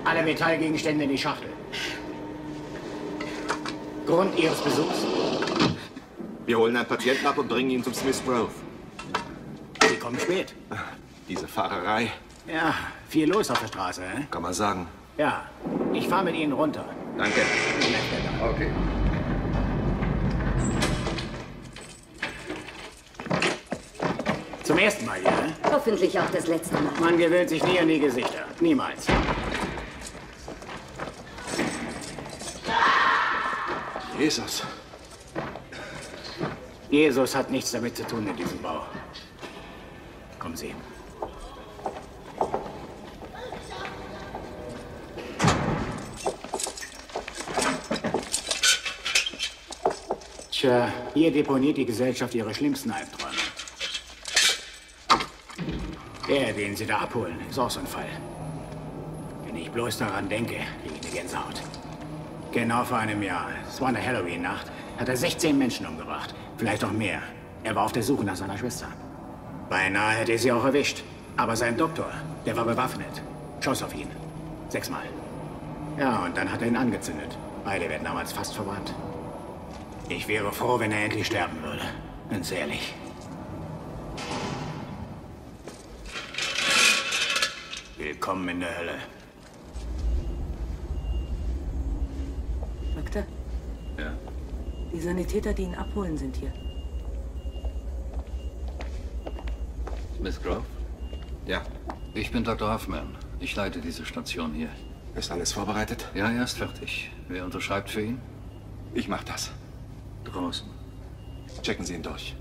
Alle Metallgegenstände in die Schachtel. Grund Ihres Besuchs? Wir holen einen Patienten ab und bringen ihn zum Smith Grove. Sie kommen spät. Diese Fahrerei. Ja, viel los auf der Straße, Kann man sagen. Ja, ich fahre mit Ihnen runter. Danke. Okay. Zum ersten Mal hier, Hoffentlich auch das letzte Mal. Man gewöhnt sich nie an die Gesichter. Niemals. Jesus. Jesus hat nichts damit zu tun in diesem Bau. Kommen Sie. Tja, hier deponiert die Gesellschaft ihre schlimmsten Albträume. Der, den Sie da abholen, ist auch so ein Fall. Wenn ich bloß daran denke, kriege ich eine Gänsehaut. Genau vor einem Jahr, es war eine Halloween-Nacht, hat er 16 Menschen umgebracht. Vielleicht auch mehr. Er war auf der Suche nach seiner Schwester. Beinahe hätte er sie auch erwischt. Aber sein Doktor, der war bewaffnet. Schoss auf ihn. 6-mal. Ja, und dann hat er ihn angezündet. Beide werden damals fast verbrannt. Ich wäre froh, wenn er endlich sterben würde. Ganz ehrlich. Willkommen in der Hölle. Doktor? Ja. Die Sanitäter, die ihn abholen, sind hier. Smith Grove? Ja. Ich bin Dr. Hoffman. Ich leite diese Station hier. Ist alles vorbereitet? Ja, er ist fertig. Wer unterschreibt für ihn? Ich mach das. Draußen. Checken Sie ihn durch.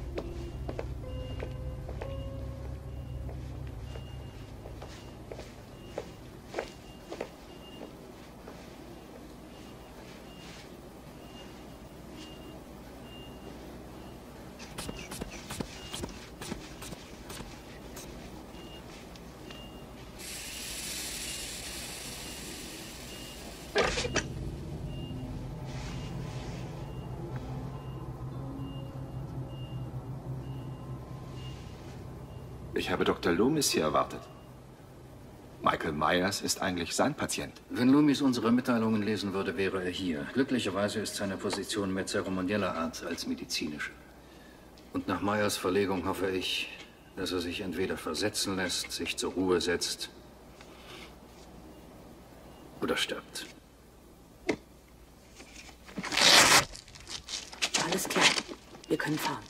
Ich habe Dr. Loomis hier erwartet. Michael Myers ist eigentlich sein Patient. Wenn Loomis unsere Mitteilungen lesen würde, wäre er hier. Glücklicherweise ist seine Position mehr zeremonieller Art als medizinische. Und nach Myers Verlegung hoffe ich, dass er sich entweder versetzen lässt, sich zur Ruhe setzt oder stirbt. Alles klar. Wir können fahren.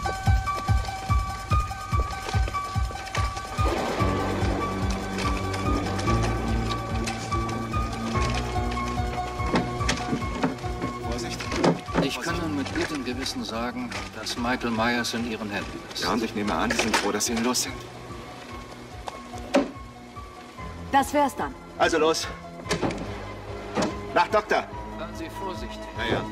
Ich kann nun mit gutem Gewissen sagen, dass Michael Myers in Ihren Händen ist. Ja, und ich nehme an, Sie sind froh, dass Sie ihn los sind. Das wär's dann. Also los. Nach Doktor. Seien Sie vorsichtig. Ja, ja.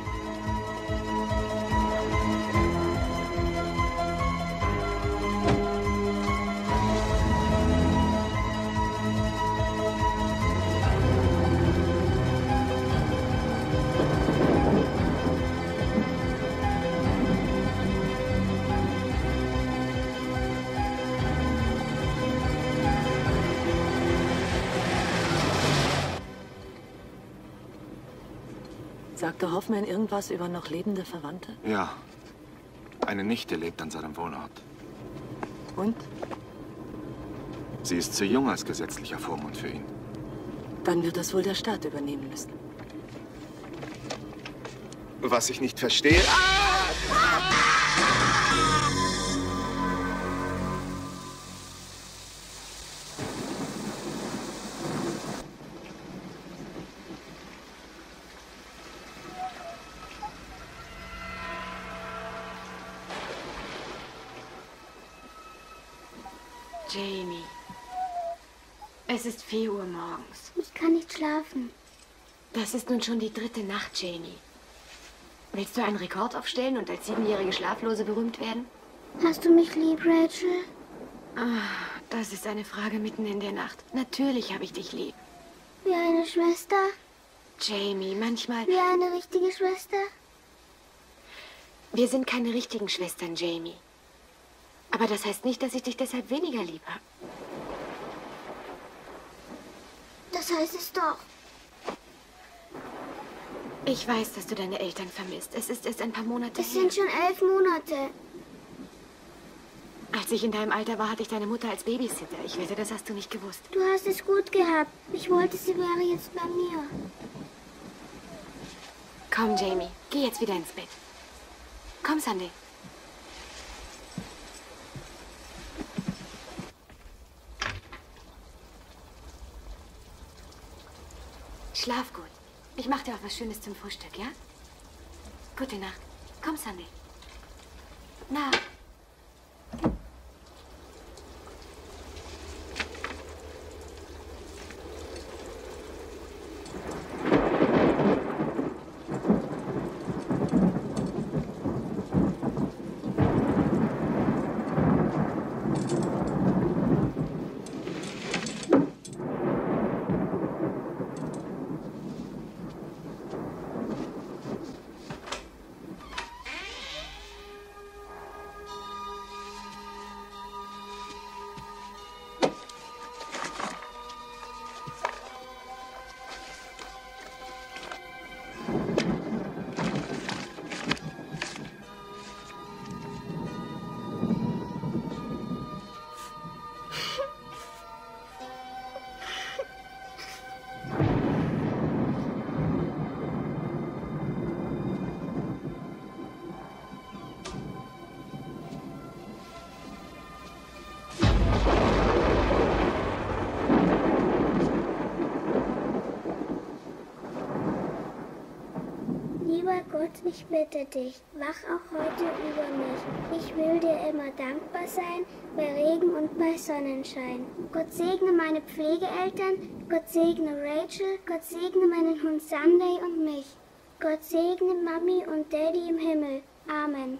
Sagte Hoffman irgendwas über noch lebende Verwandte? Ja. Eine Nichte lebt an seinem Wohnort. Und? Sie ist zu jung als gesetzlicher Vormund für ihn. Dann wird das wohl der Staat übernehmen müssen. Was ich nicht verstehe... Jamie, es ist 4 Uhr morgens. Ich kann nicht schlafen. Das ist nun schon die 3. Nacht, Jamie. Willst du einen Rekord aufstellen und als 7-jährige Schlaflose berühmt werden? Hast du mich lieb, Rachel? Das ist eine Frage mitten in der Nacht. Natürlich habe ich dich lieb. Wie eine Schwester? Jamie, manchmal... Wie eine richtige Schwester? Wir sind keine richtigen Schwestern, Jamie. Aber das heißt nicht, dass ich dich deshalb weniger lieb habe. Das das heißt es doch. Ich weiß, dass du deine Eltern vermisst. Es ist erst ein paar Monate Es her. sind schon 11 Monate. Als ich in deinem Alter war, hatte ich deine Mutter als Babysitter. Ich wette, das hast du nicht gewusst. Du hast es gut gehabt. Ich wollte, sie wäre jetzt bei mir. Komm, Jamie. Geh jetzt wieder ins Bett. Komm, Sunday. Schlaf gut. Ich mach dir auch was Schönes zum Frühstück, ja? Gute Nacht. Komm, Sunday. Na. Lieber Gott, ich bitte dich, wach auch heute über mich. Ich will dir immer dankbar sein, bei Regen und bei Sonnenschein. Gott segne meine Pflegeeltern, Gott segne Rachel, Gott segne meinen Hund Sunday und mich. Gott segne Mami und Daddy im Himmel. Amen.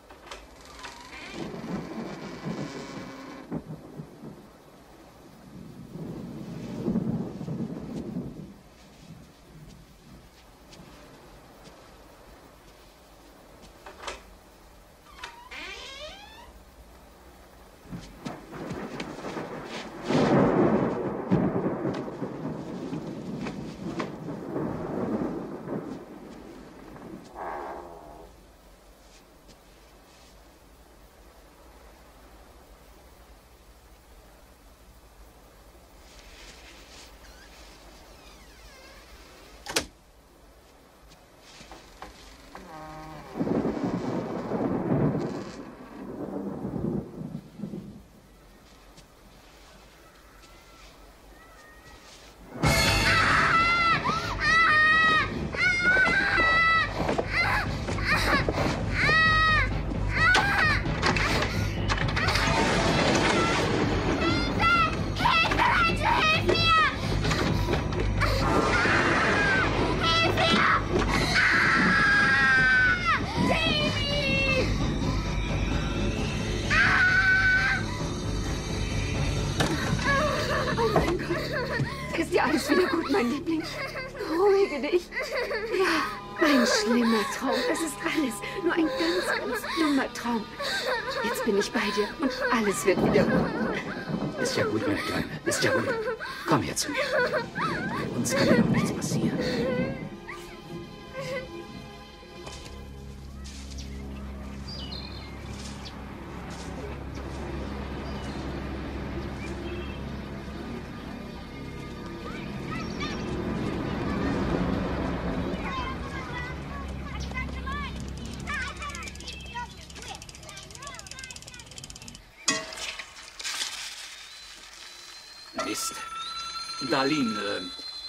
Ist dir alles wieder gut, mein Liebling? Beruhige dich. Ja, ein schlimmer Traum. Es ist alles nur ein ganz, ganz dummer Traum. Jetzt bin ich bei dir und alles wird wieder gut. Ist ja gut, meine Kleine. Ist ja gut. Komm her zu mir. Uns kann ja noch nichts passieren. Mist. Darlene,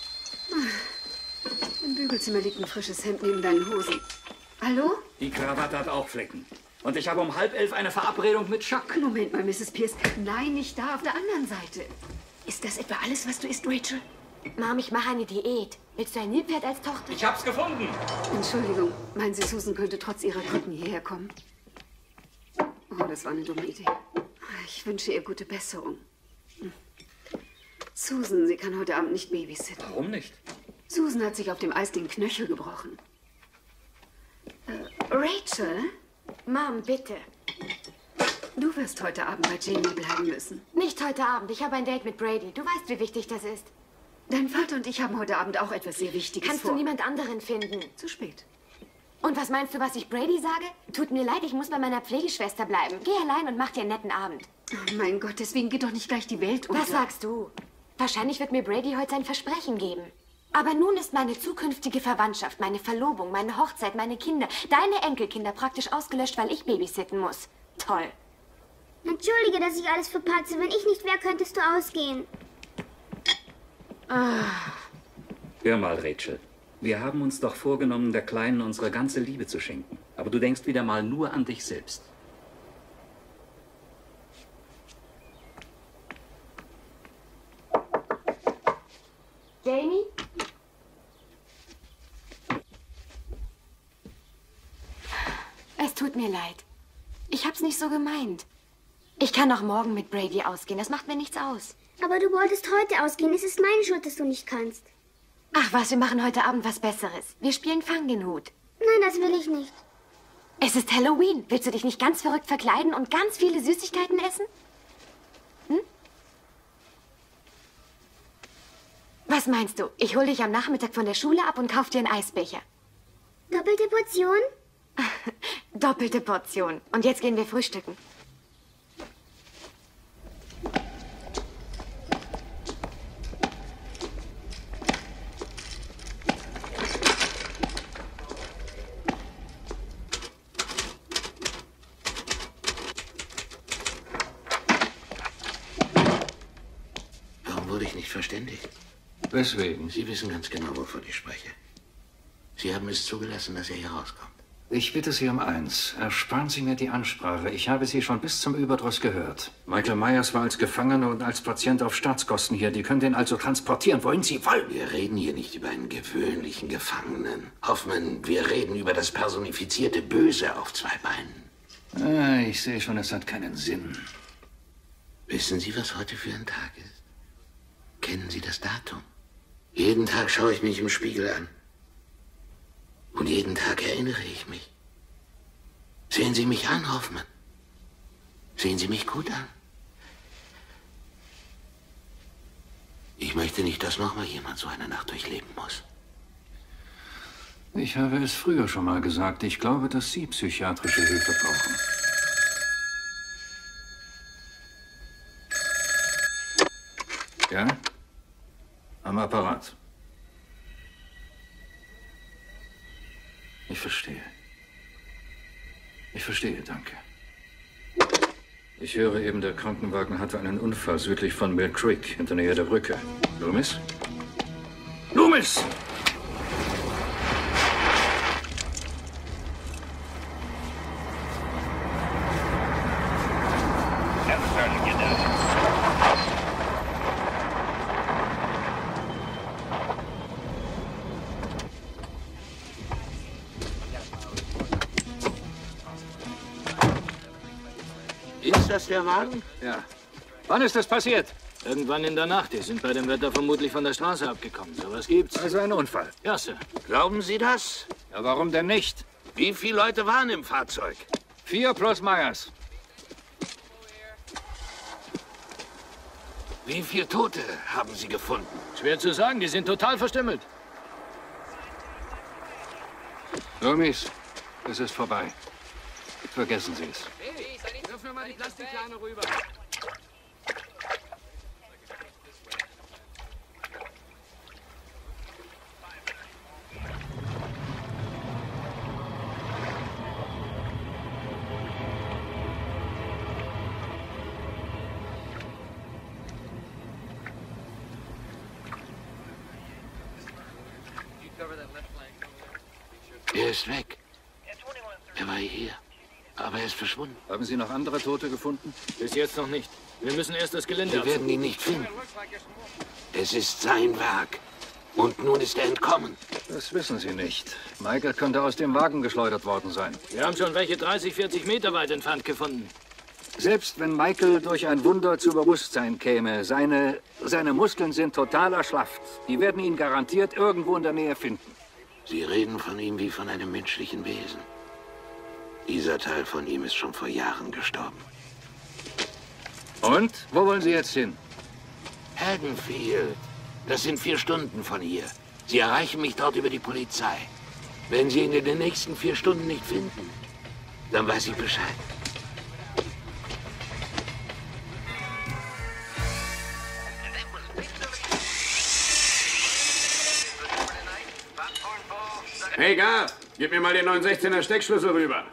Im Bügelzimmer liegt ein frisches Hemd neben deinen Hosen. Hallo? die Krawatte hat auch Flecken. Und ich habe um 10:30 eine Verabredung mit Chuck. Moment mal, Mrs. Pierce. Nein, nicht da, auf der anderen Seite. Ist das etwa alles, was du isst, Rachel? Mom, ich mache eine Diät. Willst du ein Nilpferd als Tochter? Ich hab's gefunden. Entschuldigung, meinen Sie, Susan könnte trotz ihrer Krücken hierher kommen? Oh, das war eine dumme Idee. Ich wünsche ihr gute Besserung. Susan, sie kann heute Abend nicht babysitten. Warum nicht? Susan hat sich auf dem Eis den Knöchel gebrochen. Rachel, Mom, bitte. du wirst heute Abend bei Jamie bleiben müssen. Nicht heute Abend. Ich habe ein Date mit Brady. Du weißt, wie wichtig das ist. Dein Vater und ich haben heute Abend auch etwas sehr Wichtiges Kannst vor. du niemand anderen finden? Zu spät. Und was meinst du, was ich Brady sage? Tut mir leid, ich muss bei meiner Pflegeschwester bleiben. Geh allein und mach dir einen netten Abend. Oh mein Gott, deswegen geht doch nicht gleich die Welt unter. Was sagst du? Wahrscheinlich wird mir Brady heute sein Versprechen geben. Aber nun ist meine zukünftige Verwandtschaft, meine Verlobung, meine Hochzeit, meine Kinder, deine Enkelkinder praktisch ausgelöscht, weil ich babysitten muss. Toll. Entschuldige, dass ich alles verpatze. Wenn ich nicht wäre, könntest du ausgehen. Hör mal, Rachel. Wir haben uns doch vorgenommen, der Kleinen unsere ganze Liebe zu schenken. Aber du denkst wieder mal nur an dich selbst. Jamie? Es tut mir leid. Ich hab's nicht so gemeint. Ich kann auch morgen mit Brady ausgehen. Das macht mir nichts aus. Aber du wolltest heute ausgehen. Es ist meine Schuld, dass du nicht kannst. Ach was, wir machen heute Abend was Besseres. Wir spielen Fangenhut. Nein, das will ich nicht. Es ist Halloween. Willst du dich nicht ganz verrückt verkleiden und ganz viele Süßigkeiten essen? Hm? Was meinst du? Ich hole dich am Nachmittag von der Schule ab und kauf dir einen Eisbecher. Doppelte Portion? Doppelte Portion. Und jetzt gehen wir frühstücken. Warum wurde ich nicht verständigt? Weswegen? Sie wissen ganz genau, wovon ich spreche. Sie haben es zugelassen, dass er hier rauskommt. Ich bitte Sie um eins. Ersparen Sie mir die Ansprache. Ich habe Sie schon bis zum Überdruss gehört. Michael Myers war als Gefangener und als Patient auf Staatskosten hier. Die können den also transportieren, wohin Sie wollen. Wir reden hier nicht über einen gewöhnlichen Gefangenen. Hoffmann, wir reden über das personifizierte Böse auf zwei Beinen. Ich sehe schon, es hat keinen Sinn. Wissen Sie, was heute für ein Tag ist? Kennen Sie das Datum? Jeden Tag schaue ich mich im Spiegel an. Und jeden Tag erinnere ich mich. Sehen Sie mich an, Hoffmann. Sehen Sie mich gut an. Ich möchte nicht, dass nochmal jemand so eine Nacht durchleben muss. Ich habe es früher schon mal gesagt. Ich glaube, dass Sie psychiatrische Hilfe brauchen. Ja? Am Apparat. Ich verstehe. Ich verstehe, danke. Ich höre eben, der Krankenwagen hatte einen Unfall südlich von Mill Creek, in der Nähe der Brücke. Loomis? Loomis! Ist das der Wagen? Ja. Wann ist das passiert? Irgendwann in der Nacht. Die sind bei dem Wetter vermutlich von der Straße abgekommen. So was gibt's. Also ein Unfall. Ja, Sir. Glauben Sie das? Ja, warum denn nicht? Wie viele Leute waren im Fahrzeug? 4 plus Myers. Wie viele Tote haben Sie gefunden? Schwer zu sagen, die sind total verstümmelt. Loomis, es ist vorbei. Vergessen Sie es. Wirf mir mal die Plastikplane rüber. Er ist weg. Er war hier. Aber er ist verschwunden. Haben Sie noch andere Tote gefunden? Bis jetzt noch nicht. Wir müssen erst das Gelände Wir werden ihn nicht finden. Es ist sein Werk. Und nun ist er entkommen. Das wissen Sie nicht. Michael könnte aus dem Wagen geschleudert worden sein. Wir haben schon welche 30, 40 Meter weit entfernt gefunden. Selbst wenn Michael durch ein Wunder zu Bewusstsein käme, seine Muskeln sind total erschlafft. Die werden ihn garantiert irgendwo in der Nähe finden. Sie reden von ihm wie von einem menschlichen Wesen. Dieser Teil von ihm ist schon vor Jahren gestorben. Und? Wo wollen Sie jetzt hin? Haddonfield. Das sind 4 Stunden von hier. Sie erreichen mich dort über die Polizei. Wenn Sie ihn in den nächsten 4 Stunden nicht finden, dann weiß ich Bescheid. Hey, Gar, gib mir mal den 916er Steckschlüssel rüber.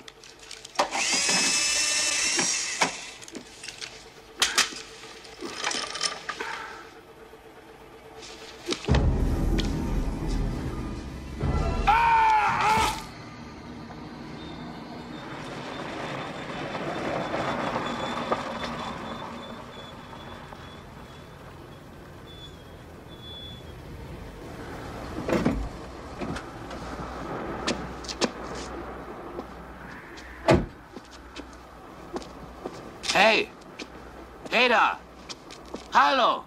Hey! Hey da! Hallo!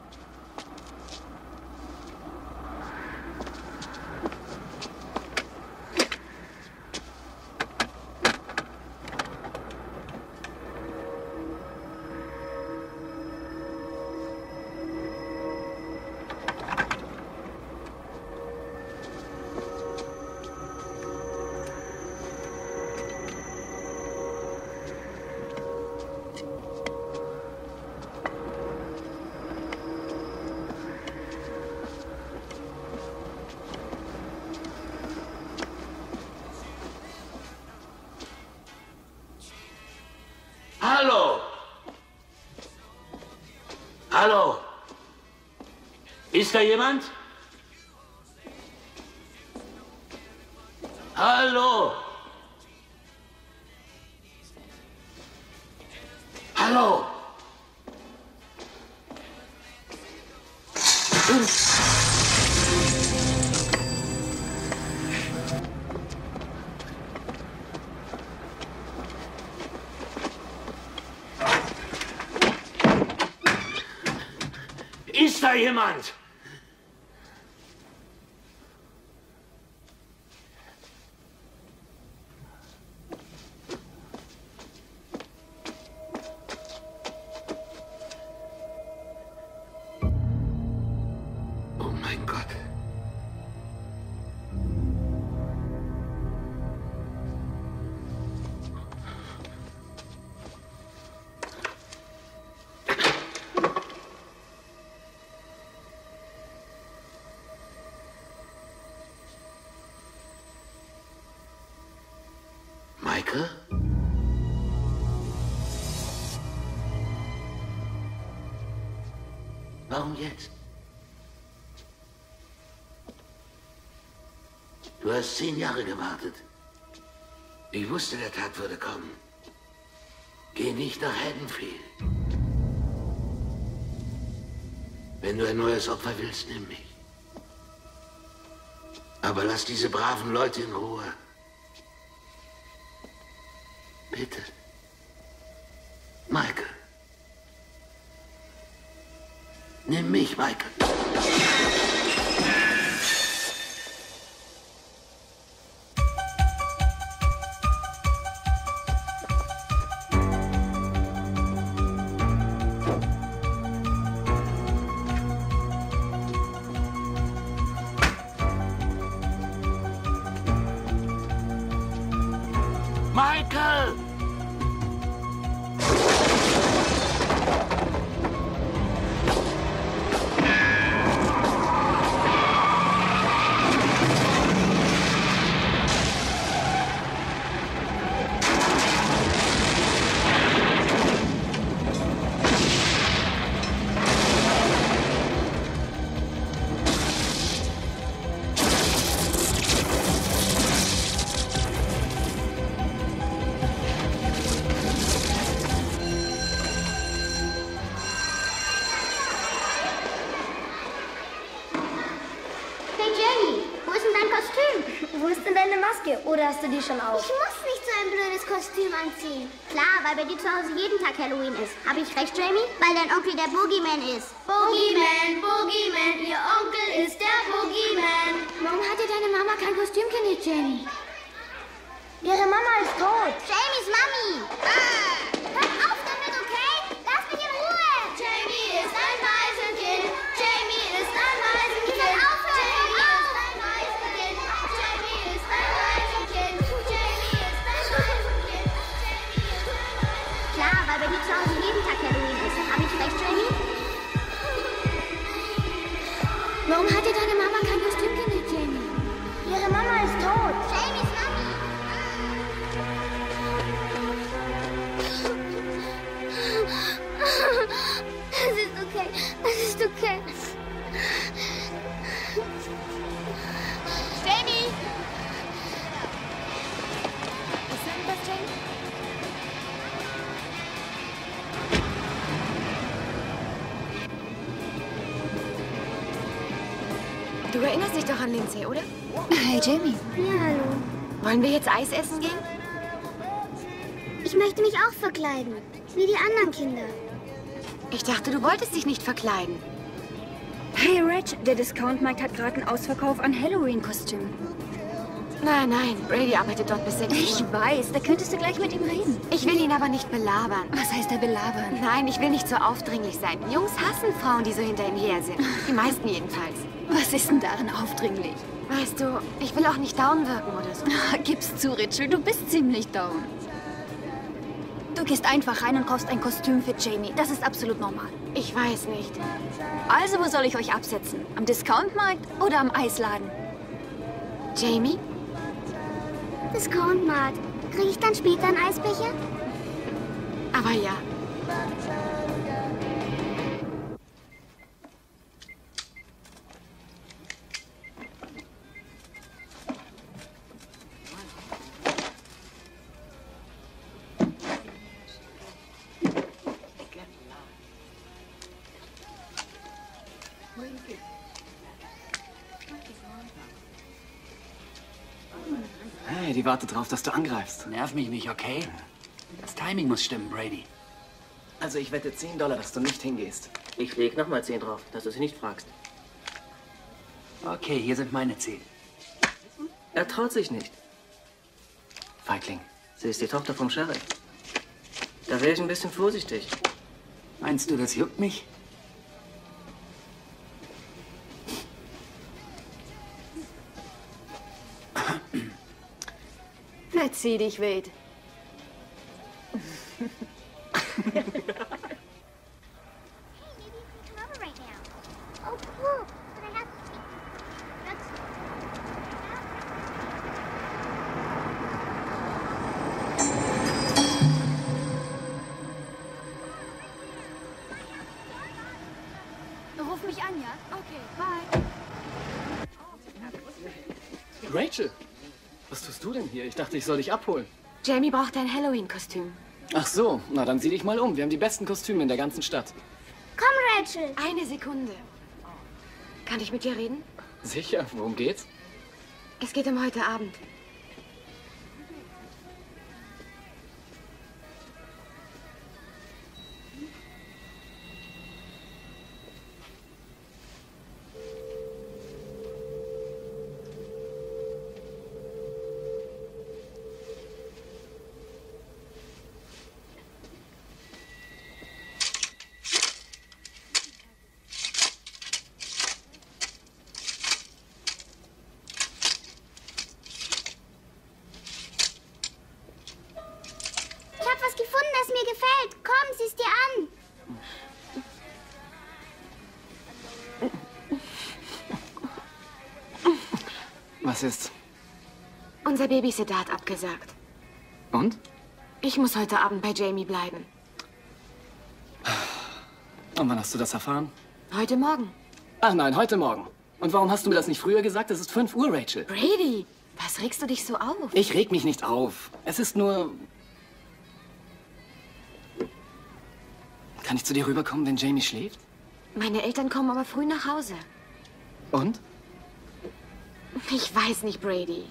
Hallo! Hallo! Ist da jemand? Hallo! Hallo! Ist da jemand? Oh mein Gott. Michael? Warum jetzt? Du hast 10 Jahre gewartet. Ich wusste, der Tag würde kommen. Geh nicht nach Haddonfield. Wenn du ein neues Opfer willst, nimm mich. Aber lass diese braven Leute in Ruhe. Bitte. Michael. Nimm mich, Michael. Michael! Wo ist denn deine Maske? Oder hast du die schon auf? Ich muss nicht so ein blödes Kostüm anziehen. Klar, weil bei dir zu Hause jeden Tag Halloween ist. Habe ich recht, Jamie? Weil dein Onkel der Boogeyman ist. Boogeyman, Boogeyman, ihr Onkel ist der Boogeyman. Warum hat dir deine Mama kein Kostüm genäht, Jamie? Ihre Mama ist tot. Jamies Mami! Hört auf damit, okay? Lass mich in Ruhe! Jamie ist ein Waisenkind. Jamie ist ein Waisenkind. Warum hat dir deine Mama kein Kostüm genäht, Jamie? Ihre Mama ist tot. Jamies Mami. Es ist okay. Es ist okay. Jamie! Ist irgendwas, Jamie? Du erinnerst dich doch an Lindsay, oder? Hey, Jamie. Ja, hallo. Wollen wir jetzt Eis essen gehen? Ich möchte mich auch verkleiden, wie die anderen Kinder. Ich dachte, du wolltest dich nicht verkleiden. Hey, Reg, der Discount-Markt hat gerade einen Ausverkauf an Halloween-Kostümen. Nein, Brady arbeitet dort bis 6 Uhr. Ich weiß, da könntest du gleich mit ihm reden. Ich will ihn aber nicht belabern. Was heißt er belabern? Nein, ich will nicht so aufdringlich sein. Jungs hassen Frauen, die so hinter ihm her sind. Die meisten jedenfalls. Was ist denn darin aufdringlich? Weißt du, ich will auch nicht down wirken oder so. Gib's zu, Rachel, du bist ziemlich down. Du gehst einfach rein und kaufst ein Kostüm für Jamie. Das ist absolut normal. Ich weiß nicht. Also, wo soll ich euch absetzen? Am Discountmarkt oder am Eisladen? Jamie? Discountmarkt. Kriege ich dann später einen Eisbecher? Aber ja. Hey, die wartet drauf, dass du angreifst. Nerv mich nicht, okay? Das Timing muss stimmen, Brady. Also ich wette $10, dass du nicht hingehst. Ich leg nochmal 10 drauf, dass du sie nicht fragst. Okay, hier sind meine 10. Er traut sich nicht. Feigling. Sie ist die Tochter vom Sheriff. Da wäre ich ein bisschen vorsichtig. Meinst du, das juckt mich? Verzieh dich, Wade. Oh, cool. But I have to speak. That's... Ruf mich an, ja? Okay, bye. Rachel, was tust du denn hier? Ich dachte, ich soll dich abholen. Jamie braucht ein Halloween-Kostüm. Ach so, na dann sieh dich mal um. Wir haben die besten Kostüme in der ganzen Stadt. Komm, Rachel. Eine Sekunde. Kann ich mit dir reden? Sicher, worum geht's? Es geht um heute Abend. Ich habe was gefunden, das mir gefällt. Komm, sieh's dir an. Was ist? Unser Babysitter hat abgesagt. Und? Ich muss heute Abend bei Jamie bleiben. Und wann hast du das erfahren? Heute Morgen. Ach nein, heute Morgen. Und warum hast du mir das nicht früher gesagt? Es ist 5 Uhr, Rachel. Brady, was regst du dich so auf? Ich reg mich nicht auf. Es ist nur... Kann ich zu dir rüberkommen, wenn Jamie schläft? Meine Eltern kommen aber früh nach Hause. Und? Ich weiß nicht, Brady.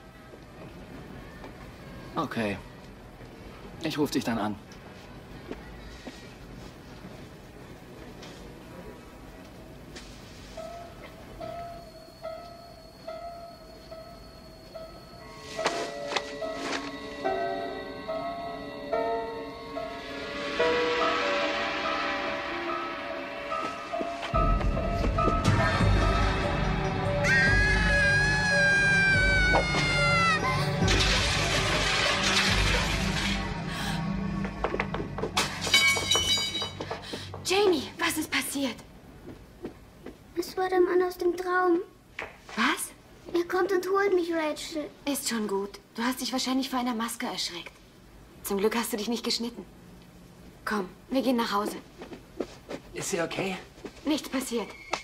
Okay. Ich rufe dich dann an. Es war der Mann aus dem Traum. Was? Er kommt und holt mich, Rachel. Ist schon gut. Du hast dich wahrscheinlich vor einer Maske erschreckt. Zum Glück hast du dich nicht geschnitten. Komm, wir gehen nach Hause. Ist sie okay? Nichts passiert.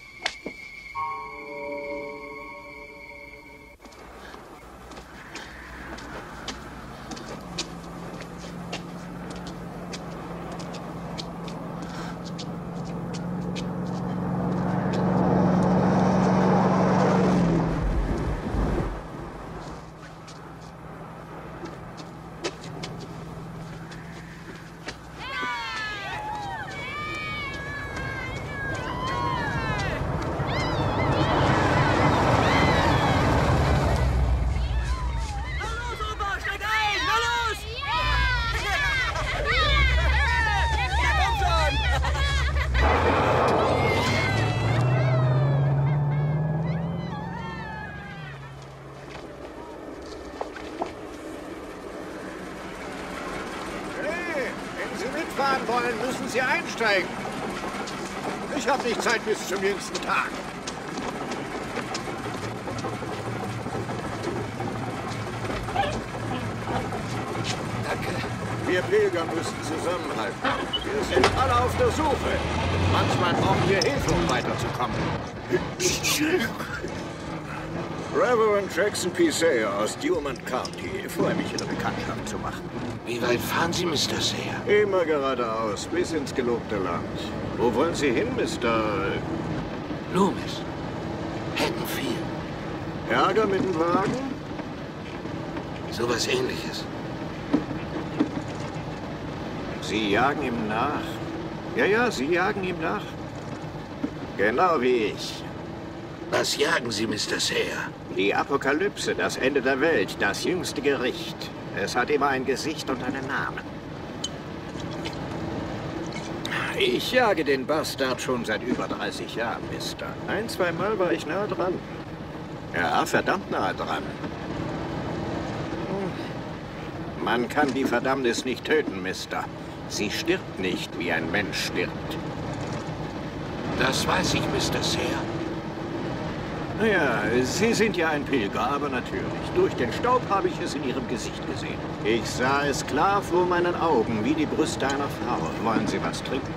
Fahren wollen, müssen Sie einsteigen. Ich habe nicht Zeit bis zum jüngsten Tag. Danke. Wir Pilger müssen zusammenhalten. Wir sind alle auf der Suche. Manchmal brauchen wir Hilfe, um weiterzukommen. Reverend Jackson P. Sayer aus Dumont County. Ich freue mich, Ihre Bekanntschaft zu machen. Wie weit fahren Sie, Mr. Sayer? Immer geradeaus, bis ins gelobte Land. Wo wollen Sie hin, Mr. Loomis. Haddonfield. Ärger mit dem Wagen? Sowas Ähnliches. Sie jagen ihm nach. Ja, Sie jagen ihm nach. Genau wie ich. Was jagen Sie, Mr. Sayer? Die Apokalypse, das Ende der Welt, das jüngste Gericht. Es hat immer ein Gesicht und einen Namen. Ich jage den Bastard schon seit über 30 Jahren, Mister. Ein-, zweimal war ich nah dran. Ja, verdammt nah dran. Man kann die Verdammnis nicht töten, Mister. Sie stirbt nicht, wie ein Mensch stirbt. Das weiß ich, Mr. Sayer. Ja, Sie sind ja ein Pilger, aber natürlich. Durch den Staub habe ich es in Ihrem Gesicht gesehen. Ich sah es klar vor meinen Augen, wie die Brüste einer Frau. Wollen Sie was trinken?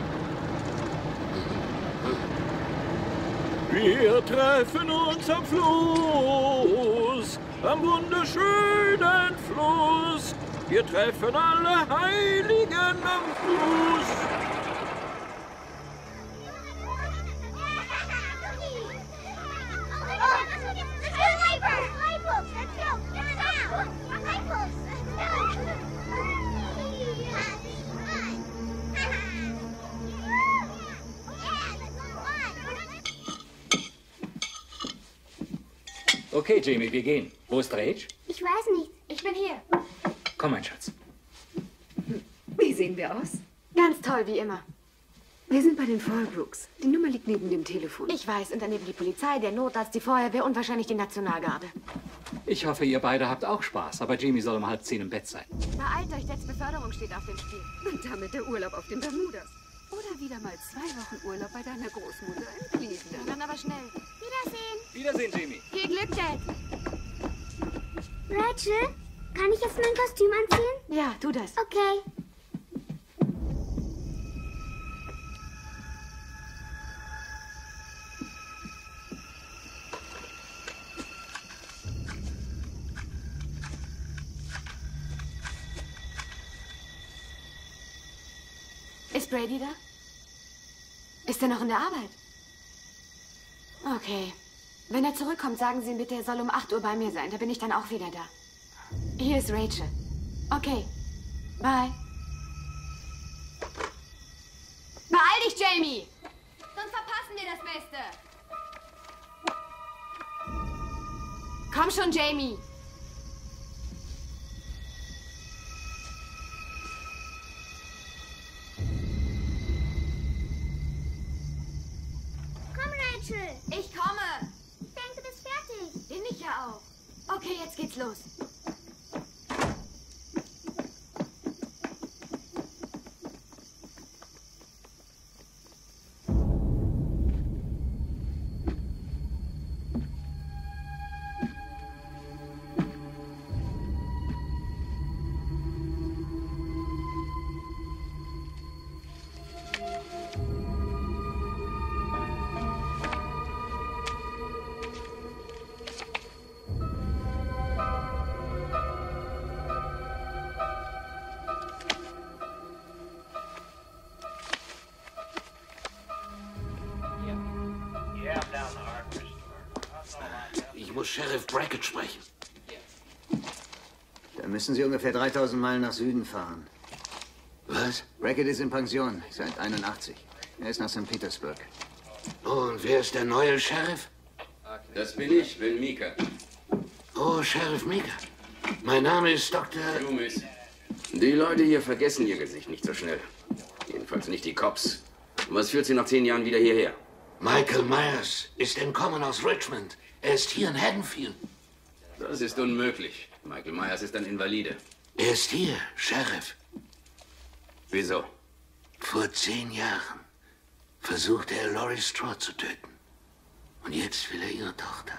Wir treffen uns am Fluss, am wunderschönen Fluss. Wir treffen alle Heiligen am Fluss. Okay, Jamie, wir gehen. Wo ist Rach? Ich weiß nicht. Ich bin hier. Komm, mein Schatz. Wie sehen wir aus? Ganz toll, wie immer. Wir sind bei den Fallbrooks. Die Nummer liegt neben dem Telefon. Ich weiß, und daneben die Polizei, der Notarzt, die Feuerwehr und wahrscheinlich die Nationalgarde. Ich hoffe, ihr beide habt auch Spaß, aber Jamie soll um 9:30 im Bett sein. Beeilt euch, Dads Beförderung steht auf dem Spiel. Und damit der Urlaub auf den Bermudas. Oder wieder mal 2 Wochen Urlaub bei deiner Großmutter in Cleveland. Dann aber schnell. Wiedersehen. Wiedersehen, Jamie. Viel Glück, Dad. Rachel, kann ich jetzt mein Kostüm anziehen? Ja, tu das. Okay. Ist Brady da? Ist er noch in der Arbeit? Okay. Wenn er zurückkommt, sagen Sie ihm bitte, er soll um 8 Uhr bei mir sein. Da bin ich dann auch wieder da. Hier ist Rachel. Okay. Bye. Beeil dich, Jamie! Sonst verpassen wir das Beste. Komm schon, Jamie. Ich komme. Ich denke, du bist fertig. Bin ich ja auch. Okay, jetzt geht's los. Ich muss Sheriff Brackett sprechen. Da müssen Sie ungefähr 3000 Meilen nach Süden fahren. Was? Brackett ist in Pension, seit 81. Er ist nach St. Petersburg. Und wer ist der neue Sheriff? Das bin ich, Bill Meeker. Oh, Sheriff Meeker. Mein Name ist Dr. Loomis. Die Leute hier vergessen ihr Gesicht nicht so schnell. Jedenfalls nicht die Cops. Und was führt sie nach 10 Jahren wieder hierher? Michael Myers ist entkommen aus Richmond. Er ist hier in Haddonfield. Das ist unmöglich. Michael Myers ist ein Invalide. Er ist hier, Sheriff. Wieso? Vor 10 Jahren versuchte er, Laurie Strode zu töten. Und jetzt will er ihre Tochter.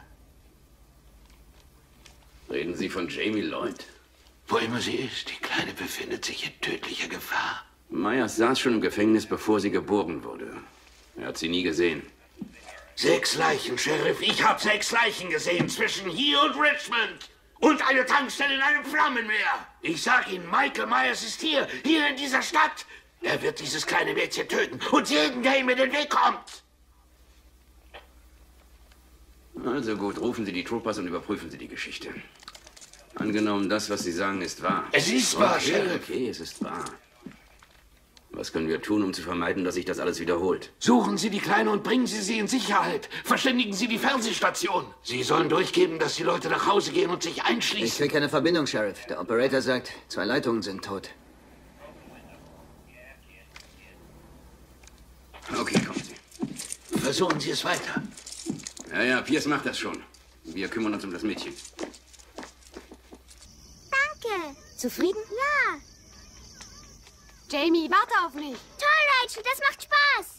Reden Sie von Jamie Lloyd? Wo immer sie ist, die Kleine befindet sich in tödlicher Gefahr. Myers saß schon im Gefängnis, bevor sie geboren wurde. Er hat sie nie gesehen. 6 Leichen, Sheriff. Ich habe 6 Leichen gesehen zwischen hier und Richmond. Und eine Tankstelle in einem Flammenmeer. Ich sag Ihnen, Michael Myers ist hier in dieser Stadt. Er wird dieses kleine Mädchen töten und jeden, der ihm in den Weg kommt. Also gut, rufen Sie die Troopers und überprüfen Sie die Geschichte. Angenommen, das, was Sie sagen, ist wahr. Es ist wahr, Sheriff. Okay, es ist wahr. Was können wir tun, um zu vermeiden, dass sich das alles wiederholt? Suchen Sie die Kleine und bringen Sie in Sicherheit. Verständigen Sie die Fernsehstation. Sie sollen durchgeben, dass die Leute nach Hause gehen und sich einschließen. Ich krieg keine Verbindung, Sheriff. Der Operator sagt, 2 Leitungen sind tot. Okay, kommen Sie. Versuchen Sie es weiter. Ja, Pierce macht das schon. Wir kümmern uns um das Mädchen. Danke. Zufrieden? Ja. Jamie, warte auf mich. Toll, Rachel, das macht Spaß.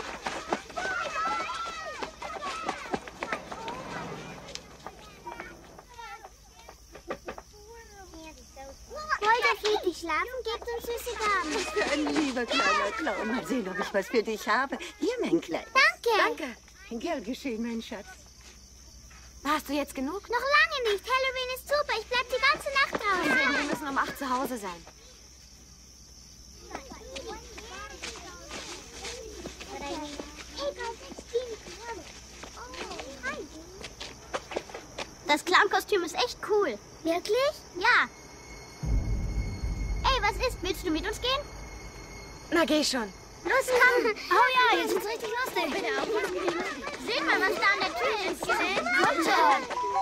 Wollt ihr friedlich schlafen? Gebt uns süße Gaben. Was für ein lieber kleiner Clown. Mal sehen, ob ich was für dich habe. Hier, mein Kleid. Danke. Gern geschehen, mein Schatz. Hast du jetzt genug? Noch lange nicht. Halloween ist super. Ich bleib die ganze Nacht draußen. Wir müssen um 8 zu Hause sein. Das Clown-Kostüm ist echt cool. Wirklich? Ja. Ey, was ist? Willst du mit uns gehen? Na, geh schon. Los, komm. Oh ja, jetzt ist richtig lustig. Bitte aufpassen. Seht mal, was da an der Tür ist. Kommt schon.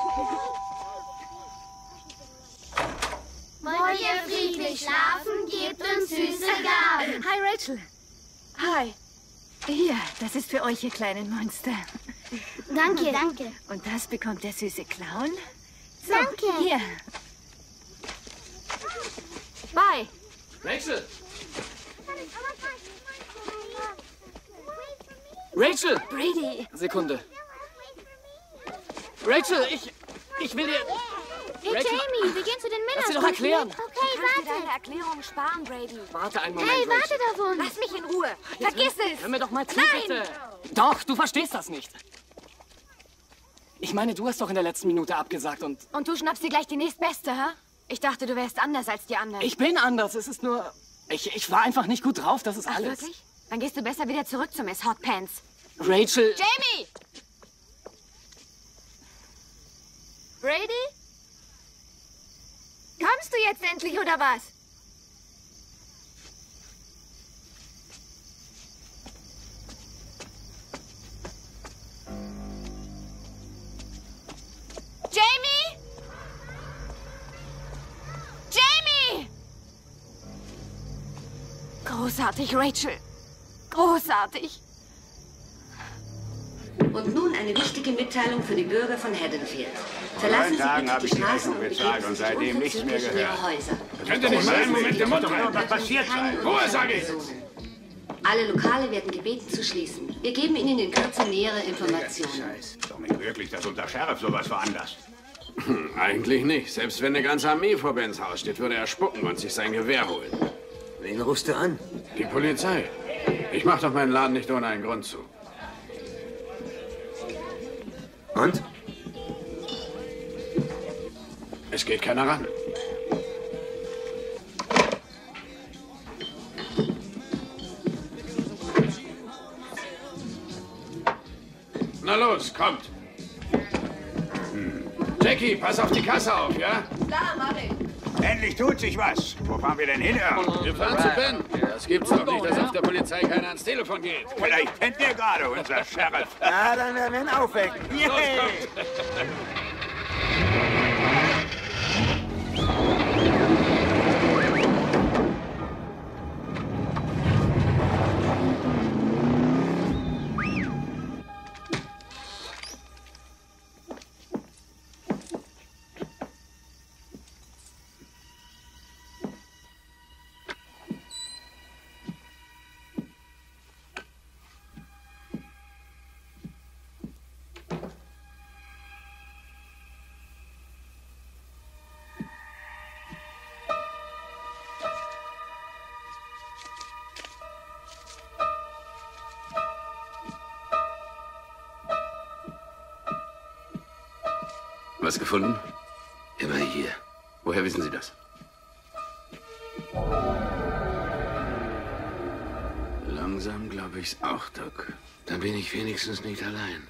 Wollt ihr friedlich schlafen? Gebt uns süße Gaben. Hi, Rachel. Hi. Hier, das ist für euch, ihr kleinen Monster. Danke. Danke. Und das bekommt der süße Clown. So, Danke. Hier. Bye. Rachel! Rachel! Brady! Sekunde. Rachel, ich will dir... Hey, Rachel. Jamie, wir gehen zu den Männern. Lass sie doch erklären. Okay, Du kannst dir warte. deine Erklärung sparen, Brady. Warte einen Moment, Hey, Rachel. wartet auf uns. Lass mich in Ruhe. Vergiss es. Hör mir doch mal zu, Nein. bitte. Doch, du verstehst das nicht. Ich meine, du hast doch in der letzten Minute abgesagt und... Und du schnappst dir gleich die nächstbeste, hä? Ich dachte, du wärst anders als die anderen. Ich bin anders, es ist nur... Ich war einfach nicht gut drauf, das ist Ach, alles. wirklich? Dann gehst du besser wieder zurück zu Miss Hot Pants. Rachel... Jamie! Brady? Kommst du jetzt endlich, oder was? Jamie? Jamie! Großartig, Rachel. Großartig. Und nun eine wichtige Mitteilung für die Bürger von Haddonfield. Verlassen Vor 9 Sie Tagen habe bitte ich die die Straßen Rechnung und bezahlt begeben und Sie sich seitdem nichts mehr unverzüglich in Ihre gehört. Häuser. Könnte nicht mal einen Moment im Mund reden, was passiert sein. Ruhe, sag ich! Alle Lokale werden gebeten zu schließen. Wir geben Ihnen in Kürze nähere Informationen. Scheiß. Doch nicht wirklich, dass unser Sheriff sowas veranlasst. Eigentlich nicht. Selbst wenn eine ganze Armee vor Bens Haus steht, würde er spucken und sich sein Gewehr holen. Wen rufst du an? Die Polizei. Ich mach doch meinen Laden nicht ohne einen Grund zu. Und? Es geht keiner ran. Na los, kommt! Jackie, pass auf die Kasse auf, ja? Klar, mach ich. Endlich tut sich was. Wo fahren wir denn hin? Wir fahren zu Ben. Das gibt's doch nicht, dass auf der Polizei keiner ans Telefon geht. Vielleicht pennt ihr gerade, unser Sheriff. Ja, dann werden wir ihn aufwecken. Los, Was gefunden? Er war hier. Woher wissen Sie das? Langsam glaube ich's auch, Doc. Dann bin ich wenigstens nicht allein.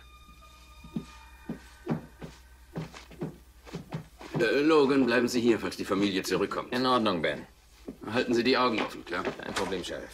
Logan, bleiben Sie hier, falls die Familie zurückkommt. In Ordnung, Ben. Halten Sie die Augen offen, klar? Kein Problem, Sheriff.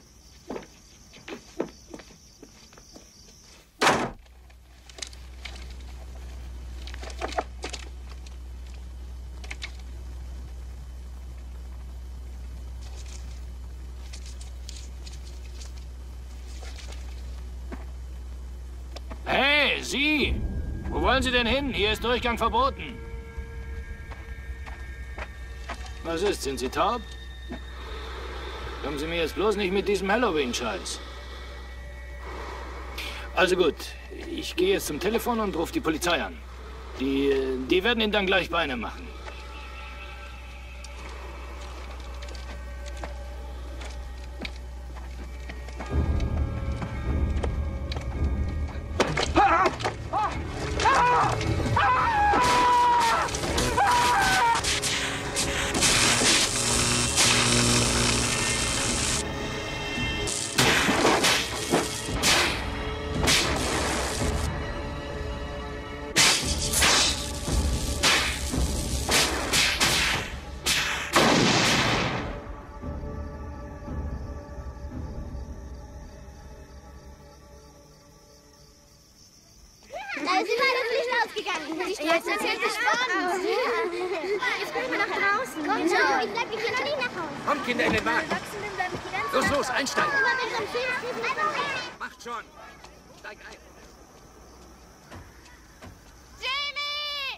Hey, Sie! Wo wollen Sie denn hin? Hier ist Durchgang verboten. Was ist? Sind Sie taub? Kommen Sie mir jetzt bloß nicht mit diesem Halloween-Scheiß. Also gut, ich gehe jetzt zum Telefon und rufe die Polizei an. Die werden Ihnen dann gleich Beine machen. Da ist überall das Licht ausgegangen. Jetzt ist es spannend. Jetzt müssen wir nach draußen. Komm schon, ich bleib mich hier noch nicht nach Hause. Kommt, Kinder, in den Wagen. Los, los, einsteigen. Macht schon. Steig ein. Jamie!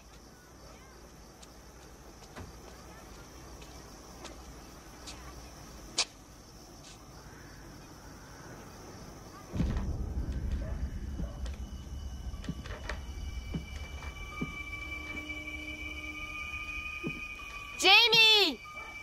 Jamie!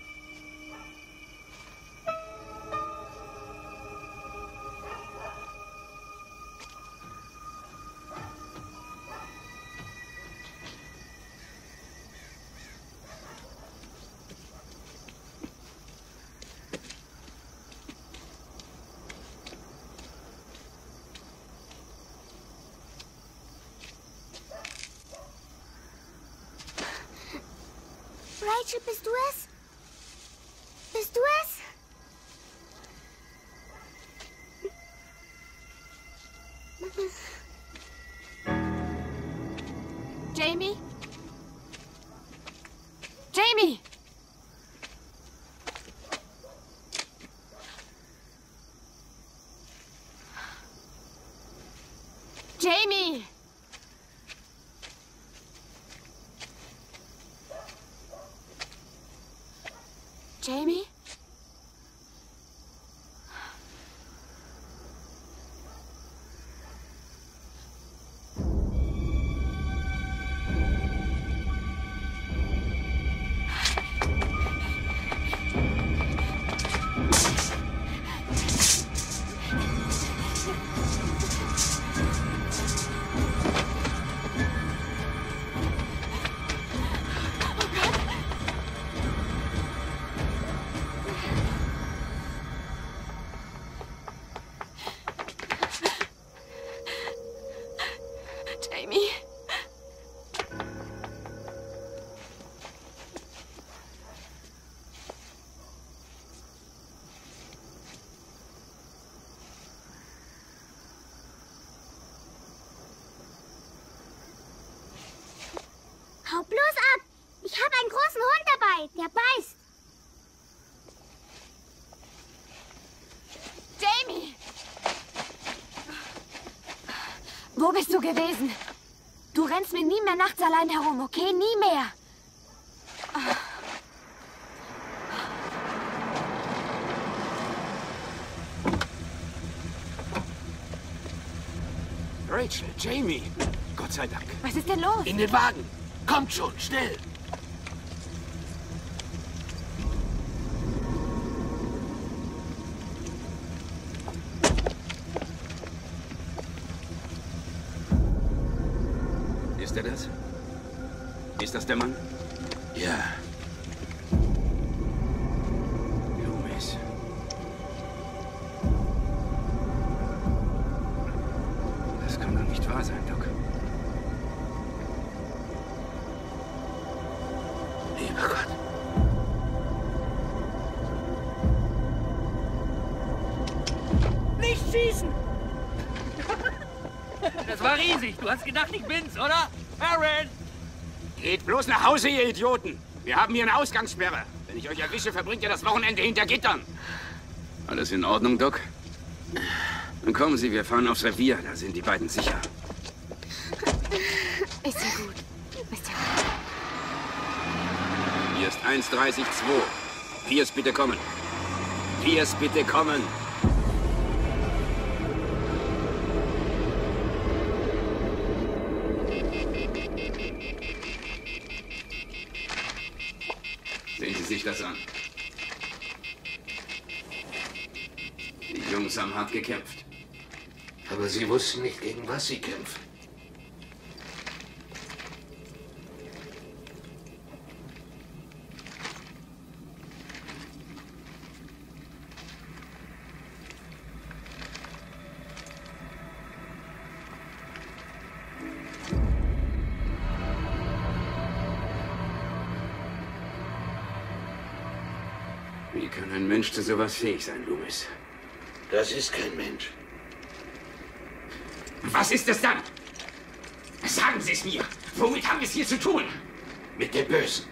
Rachel, bist du es? Bist du es? Jamie? Jamie! Jamie! Jamie? Jamie? Ich habe einen großen Hund dabei, der beißt. Jamie! Wo bist du gewesen? Du rennst mir nie mehr nachts allein herum, okay? Nie mehr. Rachel, Jamie. Gott sei Dank. Was ist denn los? In den Wagen. Kommt schon, schnell. Ist er das? Ist das der Mann? Ja. Loomis. Das kann doch nicht wahr sein, Doc. Lieber Gott. Nicht schießen! Das war riesig. Du hast gedacht, ich bin's, oder? Aaron! Geht bloß nach Hause, ihr Idioten. Wir haben hier eine Ausgangssperre. Wenn ich euch erwische, verbringt ihr das Wochenende hinter Gittern. Alles in Ordnung, Doc? Dann kommen Sie, wir fahren aufs Revier. Da sind die beiden sicher. Ist ja gut. Ist ja gut. Hier ist 132. Piers, bitte kommen. Piers, bitte kommen. Sehen Sie sich das an. Die Jungs haben hart gekämpft. Aber sie wussten nicht, gegen was sie kämpfen. Wie kann ein Mensch zu sowas fähig sein, Loomis? Das ist kein Mensch. Was ist es dann? Sagen Sie es mir. Womit haben wir es hier zu tun? Mit dem Bösen.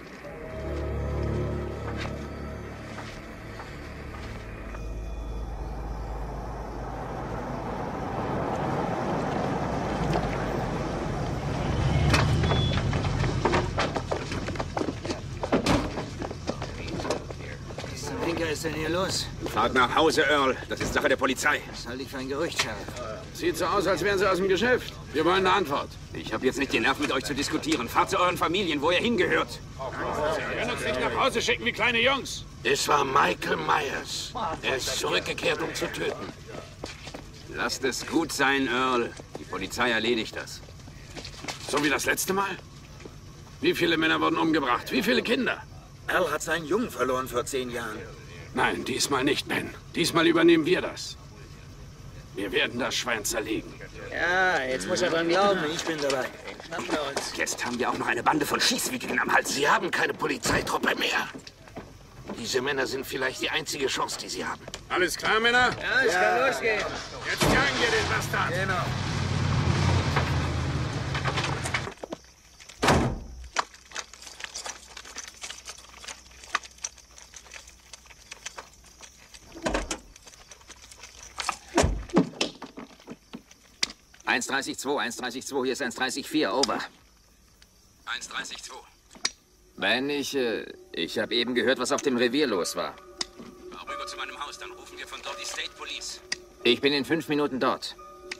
Was ist denn hier los? Fahrt nach Hause, Earl. Das ist Sache der Polizei. Das halte ich für ein Gerücht, Sheriff. Sieht so aus, als wären Sie aus dem Geschäft. Wir wollen eine Antwort. Ich habe jetzt nicht den Nerv, mit euch zu diskutieren. Fahrt zu euren Familien, wo ihr hingehört. Wir können uns nicht nach Hause schicken wie kleine Jungs. Es war Michael Myers. Er ist zurückgekehrt, um zu töten. Lasst es gut sein, Earl. Die Polizei erledigt das. So wie das letzte Mal? Wie viele Männer wurden umgebracht? Wie viele Kinder? Al hat seinen Jungen verloren vor 10 Jahren. Nein, diesmal nicht, Ben. Diesmal übernehmen wir das. Wir werden das Schwein zerlegen. Ja, jetzt muss er dran glauben. Ich bin dabei. Schnappen wir uns. Jetzt haben wir auch noch eine Bande von Schießwütigen am Hals. Sie haben keine Polizeitruppe mehr. Diese Männer sind vielleicht die einzige Chance, die sie haben. Alles klar, Männer? Ja, es kann losgehen. Jetzt jagen wir den Bastard. Genau. Hier ist 134, over. 132. Ben, ich habe eben gehört, was auf dem Revier los war. Fahr rüber zu meinem Haus, dann rufen wir von dort die State Police. Ich bin in 5 Minuten dort.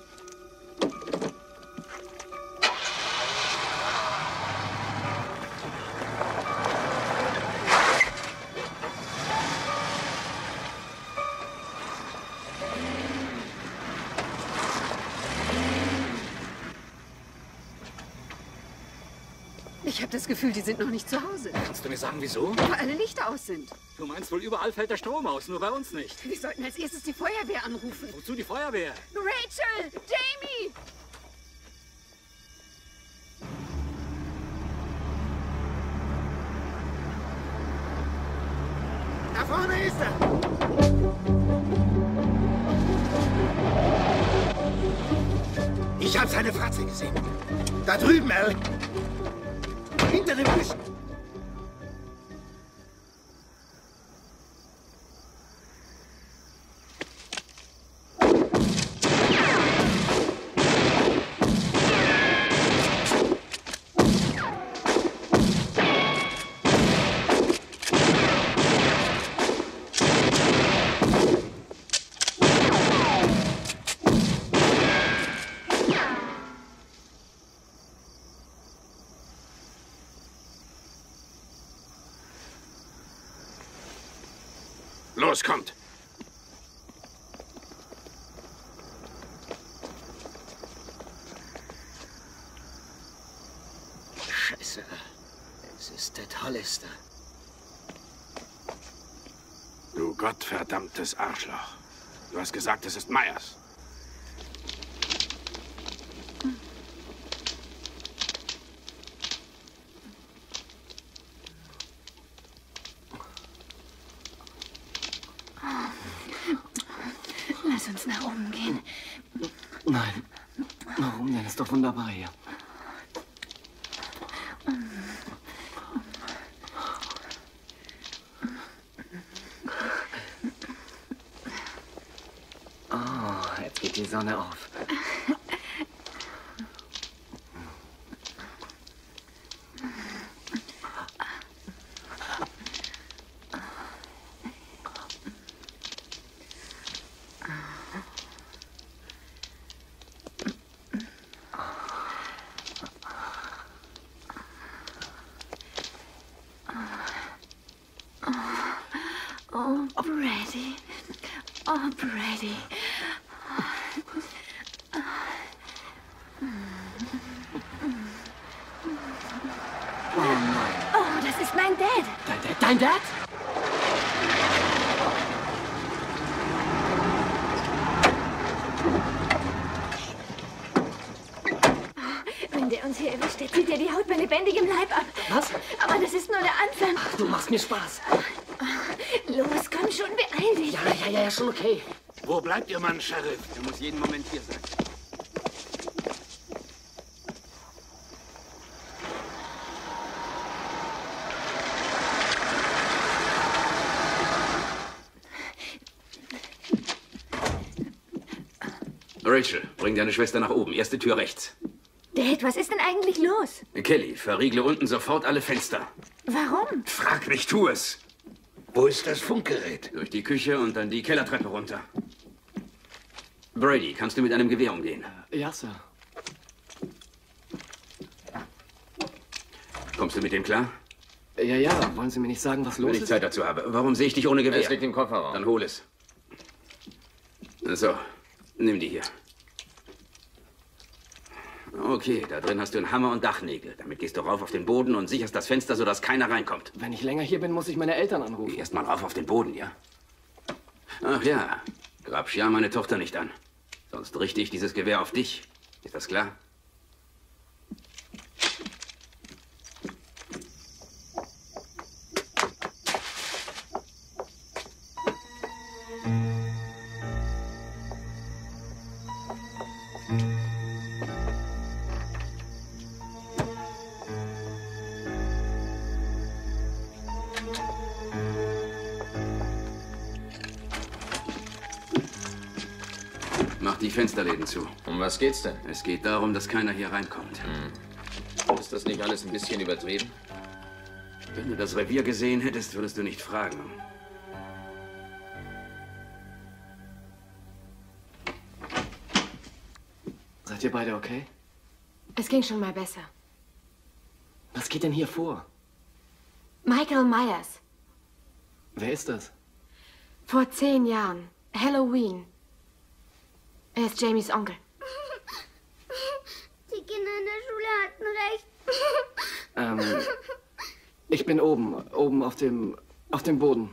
Ich habe das Gefühl, die sind noch nicht zu Hause. Kannst du mir sagen, wieso? Weil alle Lichter aus sind. Du meinst wohl, überall fällt der Strom aus, nur bei uns nicht. Wir sollten als erstes die Feuerwehr anrufen. Wozu die Feuerwehr? Rachel! Jamie! Da vorne ist er! Ich habe seine Fratze gesehen. Da drüben, Al. Hinter dem Büschen. rauskommt. Scheiße. Es ist Ted Hollister. Du gottverdammtes Arschloch. Du hast gesagt, es ist Myers. Lass uns nach oben gehen. Nein. Warum denn? Ist doch wunderbar hier. Oh, jetzt geht die Sonne auf. Oh, Brady. Oh, Brady. Oh nein. Oh, das ist mein Dad. Dein Dad? Wenn der uns hier erwischt, der zieht dir die Haut bei lebendigem Leib ab. Was? Aber das ist nur der Anfang. Ach, du machst mir Spaß. Los, komm schon, beeil dich. Ja, schon okay. Wo bleibt Ihr Mann, Sheriff? Er muss jeden Moment hier sein. Rachel, bring deine Schwester nach oben. Erste Tür rechts. Dad, was ist denn eigentlich los? Kelly, verriegle unten sofort alle Fenster. Warum? Frag mich, tu es. Wo ist das Funkgerät? Durch die Küche und dann die Kellertreppe runter. Brady, kannst du mit einem Gewehr umgehen? Ja, Sir. Kommst du mit dem klar? Ja. Wollen Sie mir nicht sagen, was los Wenn ich ist? Zeit dazu habe. Warum sehe ich dich ohne Gewehr? Es liegt im Kofferraum. Dann hol es. So, nimm die hier. Okay, da drin hast du einen Hammer und Dachnägel. Damit gehst du rauf auf den Boden und sicherst das Fenster, sodass keiner reinkommt. Wenn ich länger hier bin, muss ich meine Eltern anrufen. Geh erst mal rauf auf den Boden, ja? Ach ja, grapsch ja meine Tochter nicht an. Sonst richte ich dieses Gewehr auf dich. Ist das klar? Mach die Fensterläden zu. Um was geht's denn? Es geht darum, dass keiner hier reinkommt. Ist das nicht alles ein bisschen übertrieben? Wenn du das Revier gesehen hättest, würdest du nicht fragen. Seid ihr beide okay? Es ging schon mal besser. Was geht denn hier vor? Michael Myers. Wer ist das? Vor 10 Jahren. Halloween. Er ist Jamies Onkel. Die Kinder in der Schule hatten recht. Ich bin oben auf dem Boden.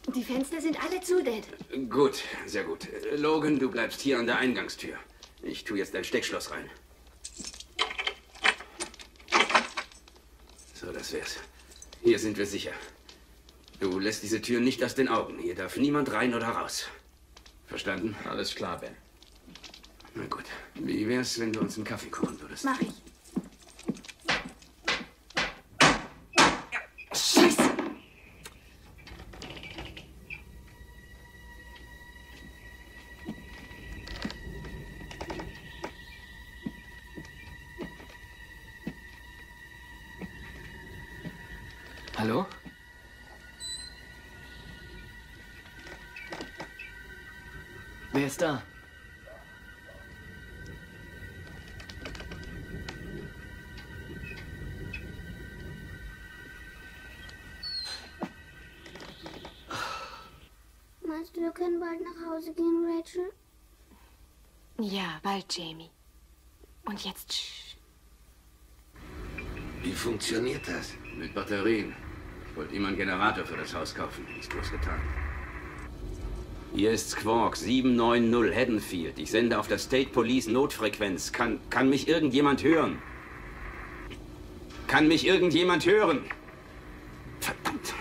Die Fenster sind alle zu, Dad. Gut, sehr gut. Logan, du bleibst hier an der Eingangstür. Ich tue jetzt ein Steckschloss rein. So, das wär's. Hier sind wir sicher. Du lässt diese Tür nicht aus den Augen. Hier darf niemand rein oder raus. Verstanden? Alles klar, Ben. Na gut. Wie wär's, wenn du uns einen Kaffee kochen würdest? Mach ich. Scheiße! Hallo? Wer ist da? Meinst du, wir können bald nach Hause gehen, Rachel? Ja, bald, Jamie. Und jetzt tsch. Wie funktioniert das? Mit Batterien. Ich wollte ihm einen Generator für das Haus kaufen. Ist bloß getan. Hier ist Squawk 790 Haddonfield. Ich sende auf der State Police Notfrequenz. Kann mich irgendjemand hören? Kann mich irgendjemand hören? Verdammt.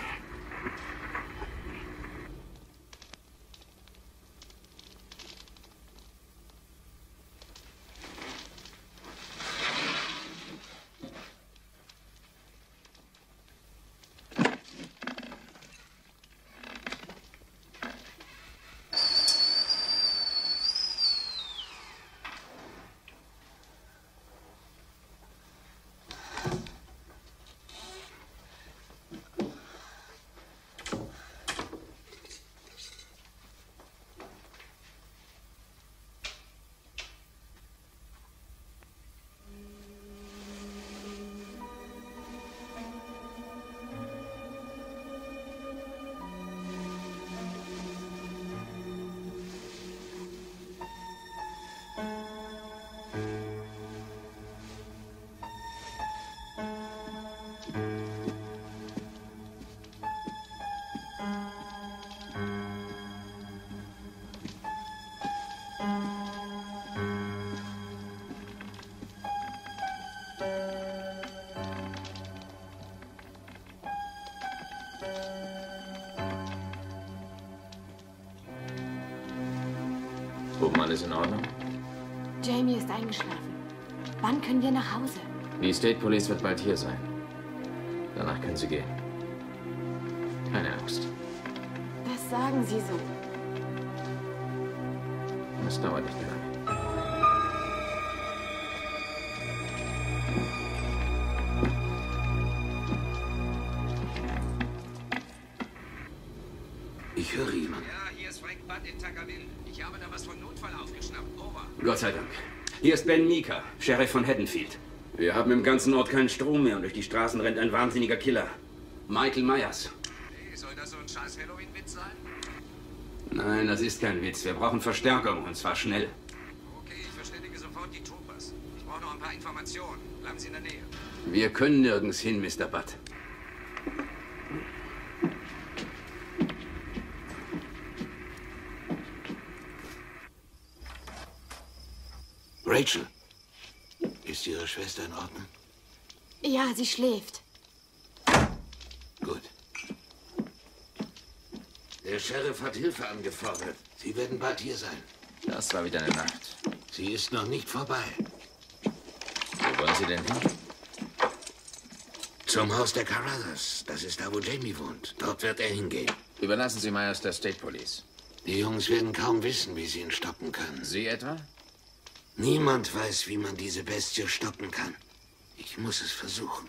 Oben alles in Ordnung? Jamie ist eingeschlafen. Wann können wir nach Hause? Die State Police wird bald hier sein. Danach können Sie gehen. Keine Angst. Das sagen Sie so. Es dauert nicht mehr lange. Ich höre jemanden. Ja, hier ist Frank Budd in Tuckerville. Ich habe da was von Notfall aufgeschnappt. Over. Gott sei Dank. Hier ist Ben Meeker, Sheriff von Haddonfield. Wir haben im ganzen Ort keinen Strom mehr und durch die Straßen rennt ein wahnsinniger Killer. Michael Myers. Hey, soll das so ein scheiß Halloween-Witz sein? Nein, das ist kein Witz. Wir brauchen Verstärkung und zwar schnell. Okay, ich verständige sofort die Troopers. Ich brauche noch ein paar Informationen. Bleiben Sie in der Nähe. Wir können nirgends hin, Mr. Budd. Rachel, ist Ihre Schwester in Ordnung? Ja, sie schläft. Gut. Der Sheriff hat Hilfe angefordert. Sie werden bald hier sein. Das war wieder eine Nacht. Sie ist noch nicht vorbei. Wo wollen Sie denn hin? Zum Haus der Carruthers. Das ist da, wo Jamie wohnt. Dort wird er hingehen. Überlassen Sie Myers der State Police. Die Jungs werden kaum wissen, wie sie ihn stoppen können. Sie etwa? Niemand weiß, wie man diese Bestie stoppen kann. Ich muss es versuchen.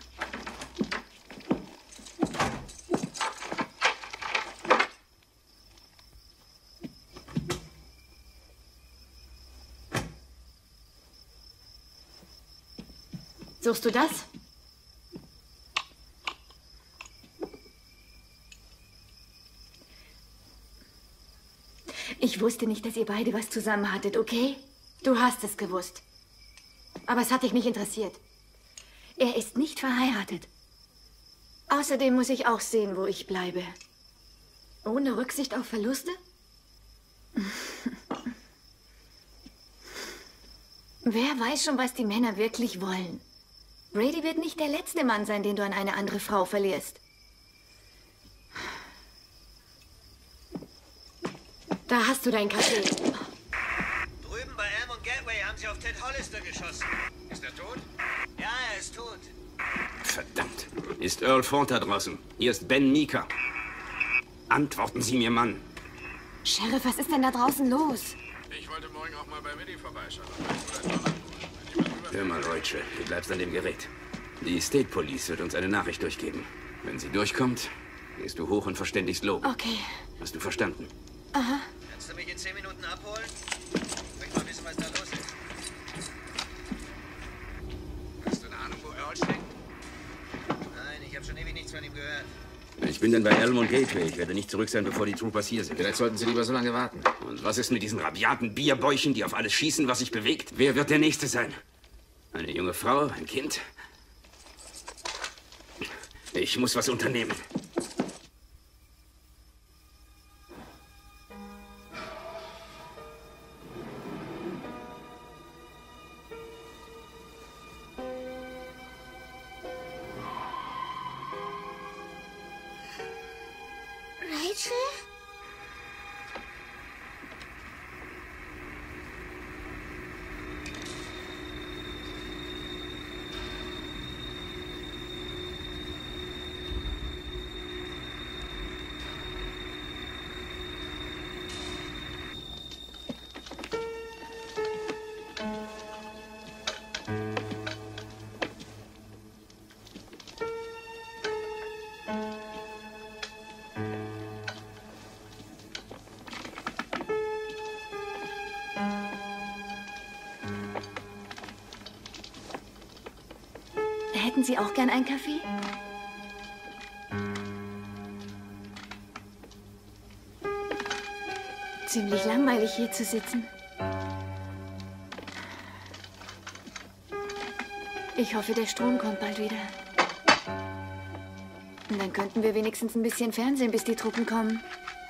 Suchst du das? Ich wusste nicht, dass ihr beide was zusammen hattet, okay? Du hast es gewusst. Aber es hat dich nicht interessiert. Er ist nicht verheiratet. Außerdem muss ich auch sehen, wo ich bleibe. Ohne Rücksicht auf Verluste? Wer weiß schon, was die Männer wirklich wollen. Brady wird nicht der letzte Mann sein, den du an eine andere Frau verlierst. Da hast du deinen Kaffee. Drüben bei Elm und Gateway haben sie auf Ted Hollister geschossen. Ist er tot? Ja, er ist tot. Verdammt. Ist Earl Ford da draußen? Hier ist Ben Meeker. Antworten Sie mir, Mann. Sheriff, was ist denn da draußen los? Ich wollte morgen auch mal bei Willi vorbeischauen. Hör mal, Rachel, du bleibst an dem Gerät. Die State Police wird uns eine Nachricht durchgeben. Wenn sie durchkommt, gehst du hoch und verständigst Logan. Okay. Hast du verstanden? Aha. Kannst du mich in 10 Minuten abholen? Ich möchte mal wissen, was da los ist. Hast du eine Ahnung, wo Earl steckt? Nein, ich habe schon ewig nichts von ihm gehört. Ich bin dann bei Elm und Gateway. Ich werde nicht zurück sein, bevor die Troopers hier sind. Vielleicht sollten Sie lieber so lange warten. Und was ist mit diesen rabiaten Bierbäuchen, die auf alles schießen, was sich bewegt? Wer wird der Nächste sein? Eine junge Frau? Ein Kind? Ich muss was unternehmen. Rachel? Hätten Sie auch gern einen Kaffee? Ziemlich langweilig hier zu sitzen. Ich hoffe, der Strom kommt bald wieder. Und dann könnten wir wenigstens ein bisschen Fernsehen, bis die Truppen kommen.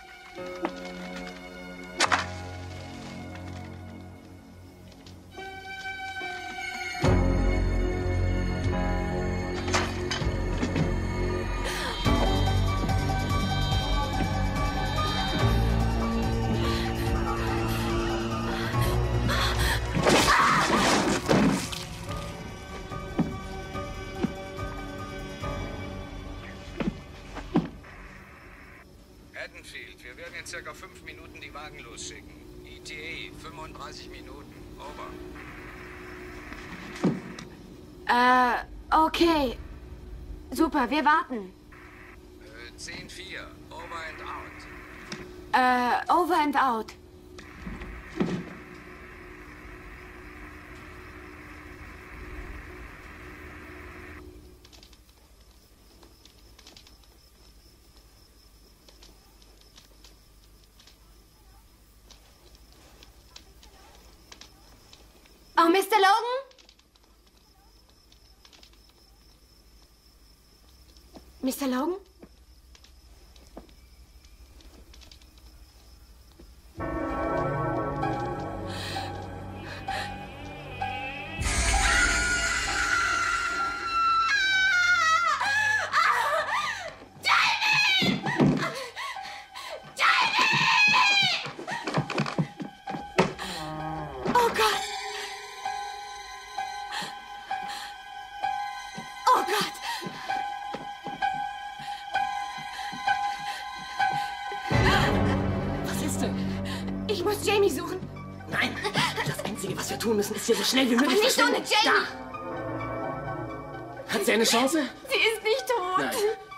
Haddonfield, wir werden in circa 5 Minuten die Wagen losschicken. ETA 35 Minuten. Over. Okay. Super, wir warten. 10-4. Over and out. Over and out. Oh, Mr. Logan? Mr. Logan? Oh Gott! Oh Gott! Was ist denn? Ich muss Jamie suchen. Nein, das Einzige, was wir tun müssen, ist hier so schnell wie möglich Aber nicht ohne verschwinden. Jamie! Da. Hat sie eine Chance? Sie ist nicht tot. Nein.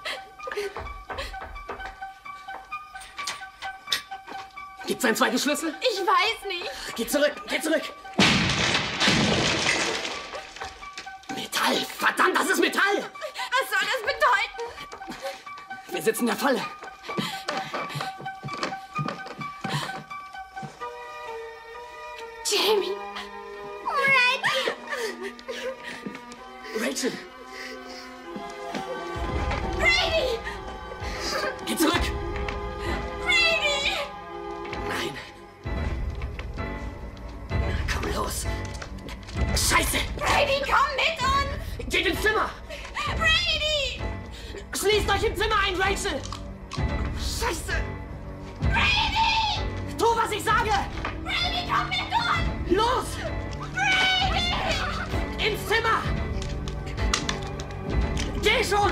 Gibt's einen zweiten Schlüssel? Ich weiß nicht. Geh zurück, geh zurück! Metall! Verdammt, das ist Metall! Was soll das bedeuten? Wir sitzen in der Falle. Jamie! Rachel! Brady! Geh zurück! Schließt euch im Zimmer ein, Rachel! Scheiße! Brady! Tu, was ich sage! Brady, komm mir durch! Los! Brady! Ins Zimmer! Geh schon!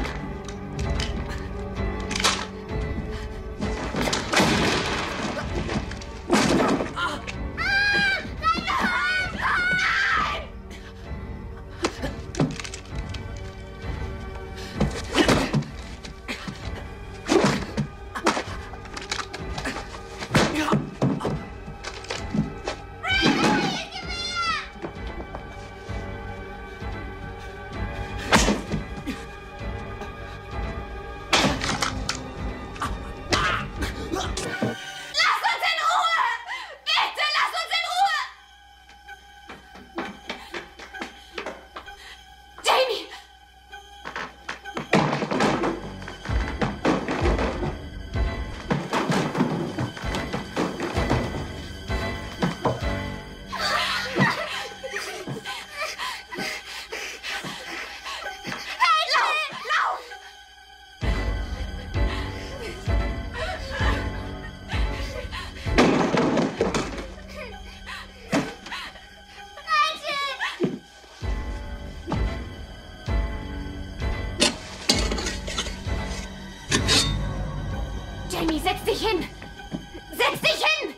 Jamie, setz dich hin! Setz dich hin!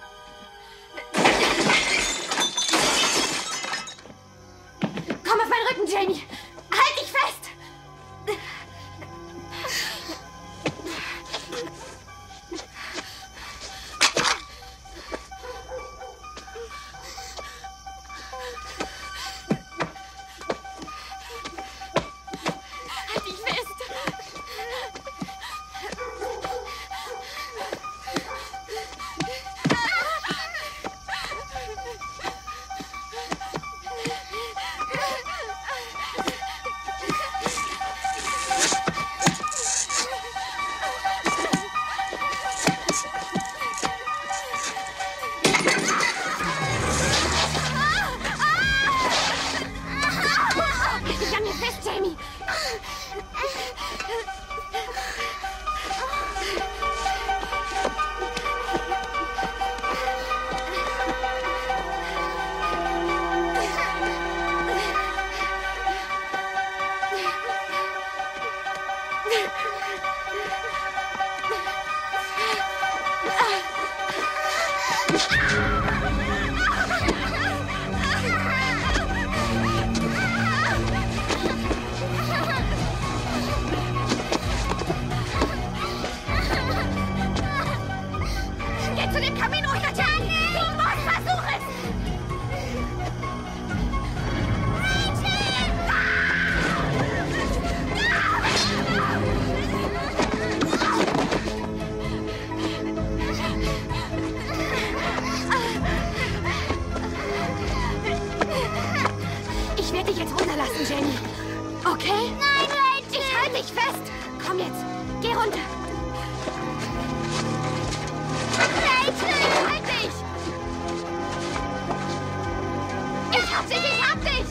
Komm auf meinen Rücken, Jamie! Halt dich fest! Halt dich fest! Ich an mir fest, Jamie! Geh zu dem Kamin runter, Jamie! Du musst versuch es! Ich werde dich jetzt runterlassen, Jamie. Okay? Nein, Rachel! Ich halte dich fest! Komm jetzt, geh runter! Rachel! Halt dich! Ich hab dich, ich hab dich!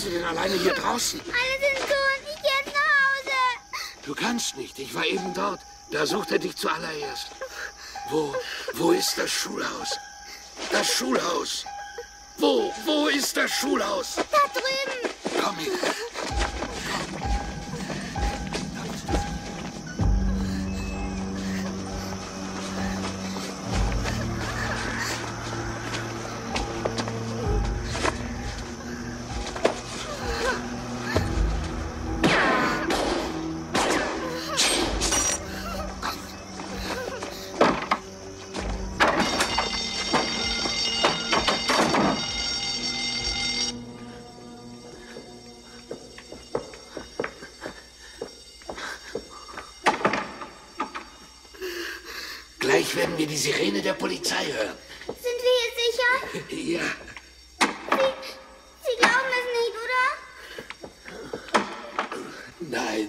machst du denn alleine hier draußen? Alle sind zu und ich gehe jetzt nach Hause. Du kannst nicht. Ich war eben dort. Da sucht er dich zuallererst. Wo ist das Schulhaus? Das Schulhaus. Wo ist das Schulhaus? Da drüben. Komm her. Gleich werden wir die Sirene der Polizei hören. Sind wir hier sicher? Ja. Sie glauben es nicht, oder? Nein.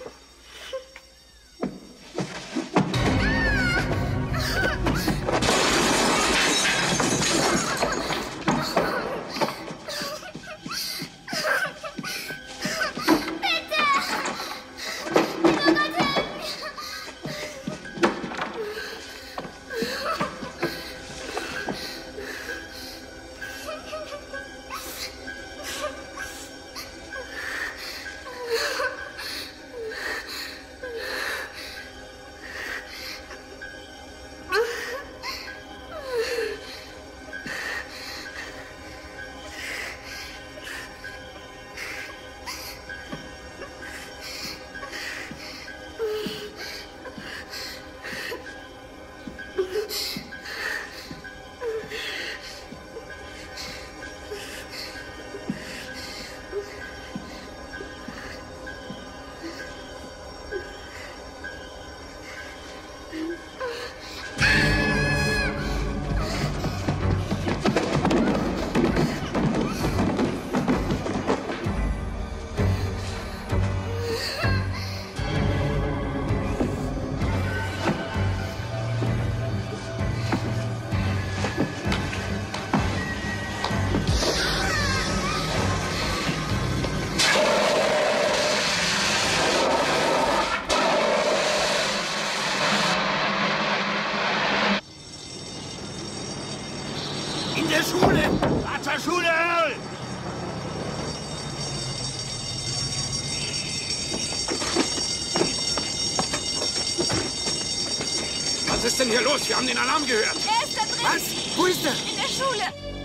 In der Schule! Zur Schule, Earl! Was ist denn hier los? Wir haben den Alarm gehört. Er ist da drin. Was? Wo ist er? In der Schule.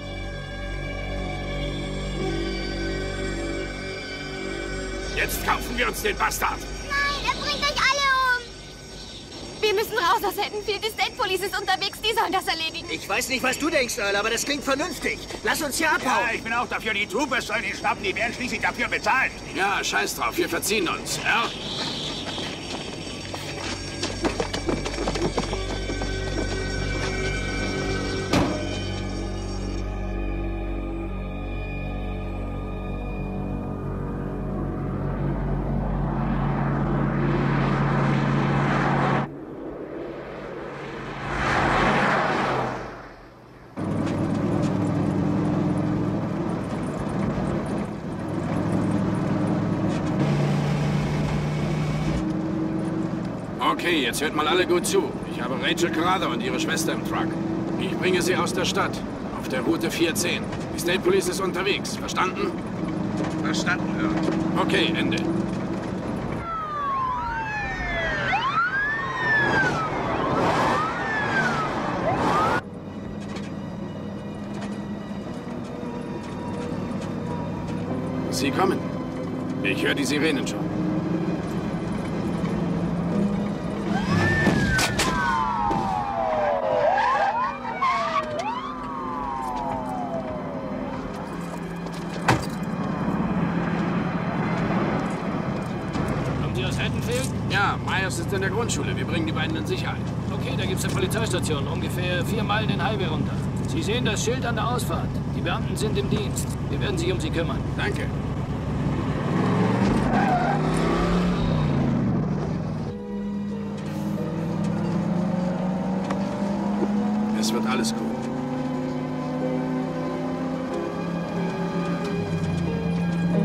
Jetzt kaufen wir uns den Bastard. Nein, er bringt euch alle um. Wir müssen raus aus Haddonfield. Die State Police ist unterwegs. Die sollen das erledigen. Ich weiß nicht, was du denkst, Earl, aber das klingt vernünftig. Lass uns hier abhauen. Ja, ich bin auch dafür. Die Troopers sollen ihn schnappen. Die werden schließlich dafür bezahlt. Ja, scheiß drauf. Wir verziehen uns. Ja? Okay, jetzt hört mal alle gut zu. Ich habe Rachel Carruthers und ihre Schwester im Truck. Ich bringe sie aus der Stadt, auf der Route 410. Die State Police ist unterwegs. Verstanden? Verstanden, Earl. Okay, Ende. Sie kommen. Ich höre die Sirenen schon. Ja, Myers ist in der Grundschule. Wir bringen die beiden in Sicherheit. Okay, da gibt's eine Polizeistation, ungefähr 4 Meilen den Highway runter. Sie sehen das Schild an der Ausfahrt. Die Beamten sind im Dienst. Wir werden sich um sie kümmern. Danke. Es wird alles gut.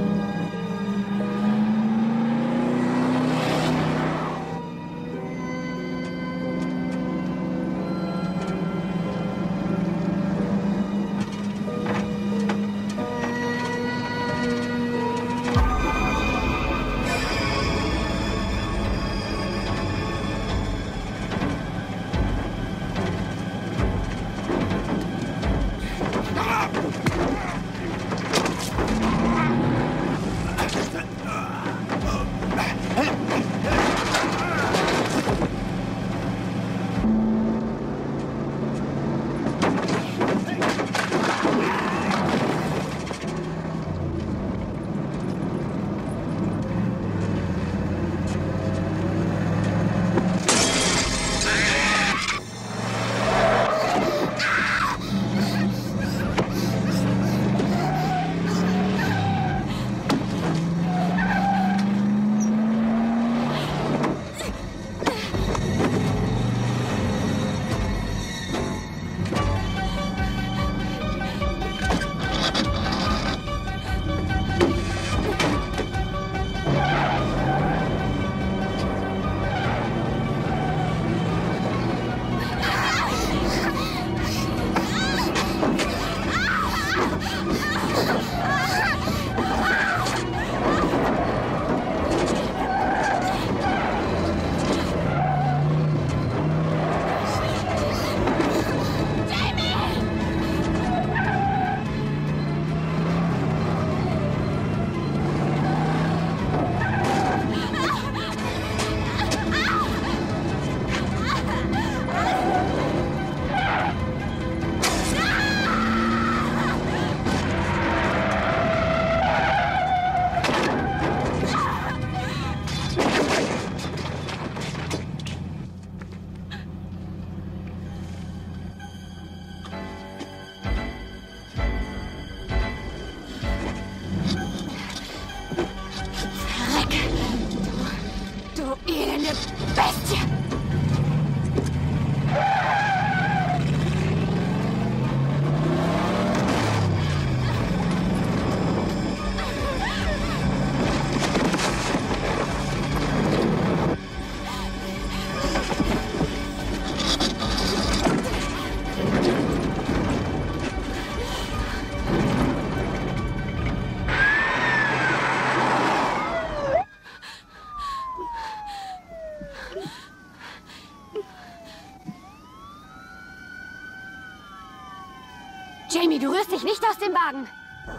Jamie, du rührst dich nicht aus dem Wagen.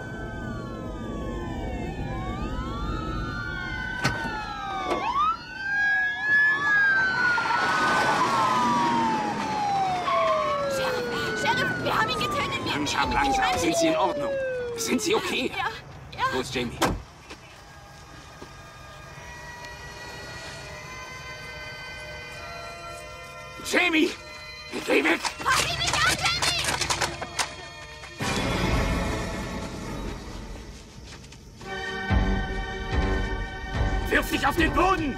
Sheriff, wir haben ihn getötet. Langsam, langsam. Sind Sie in Ordnung? Sind Sie okay? Ja. Wo ist Jamie? Jamie! Geh weg! Pack ihn nicht an, Jamie! Wirf dich auf den Boden!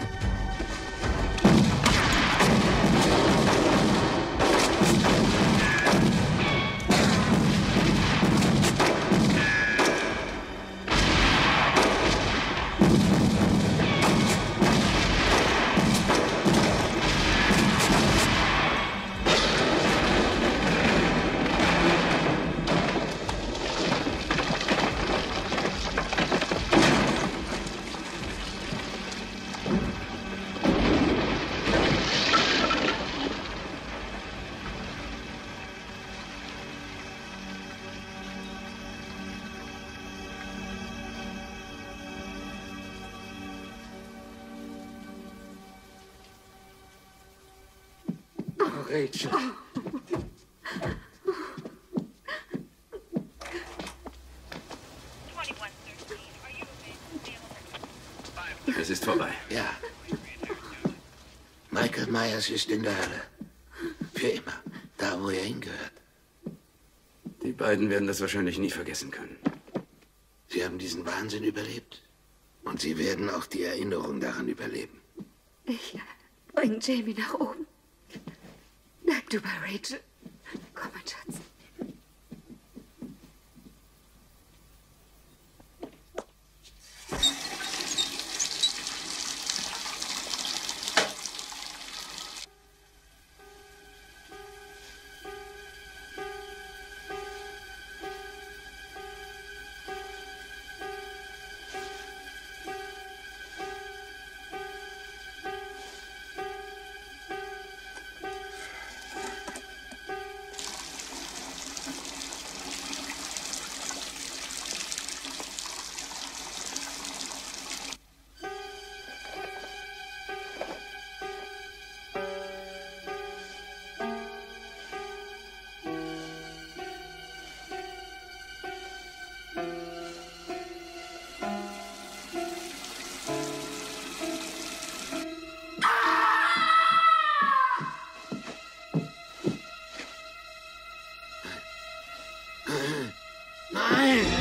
Rachel. Es ist vorbei. Ja. Michael Myers ist in der Hölle. Für immer. Da, wo er hingehört. Die beiden werden das wahrscheinlich nie vergessen können. Sie haben diesen Wahnsinn überlebt. Und sie werden auch die Erinnerung daran überleben. Ich bring Jamie nach oben. Bleib du bei Rachel. Komm, mein Schatz. Nein!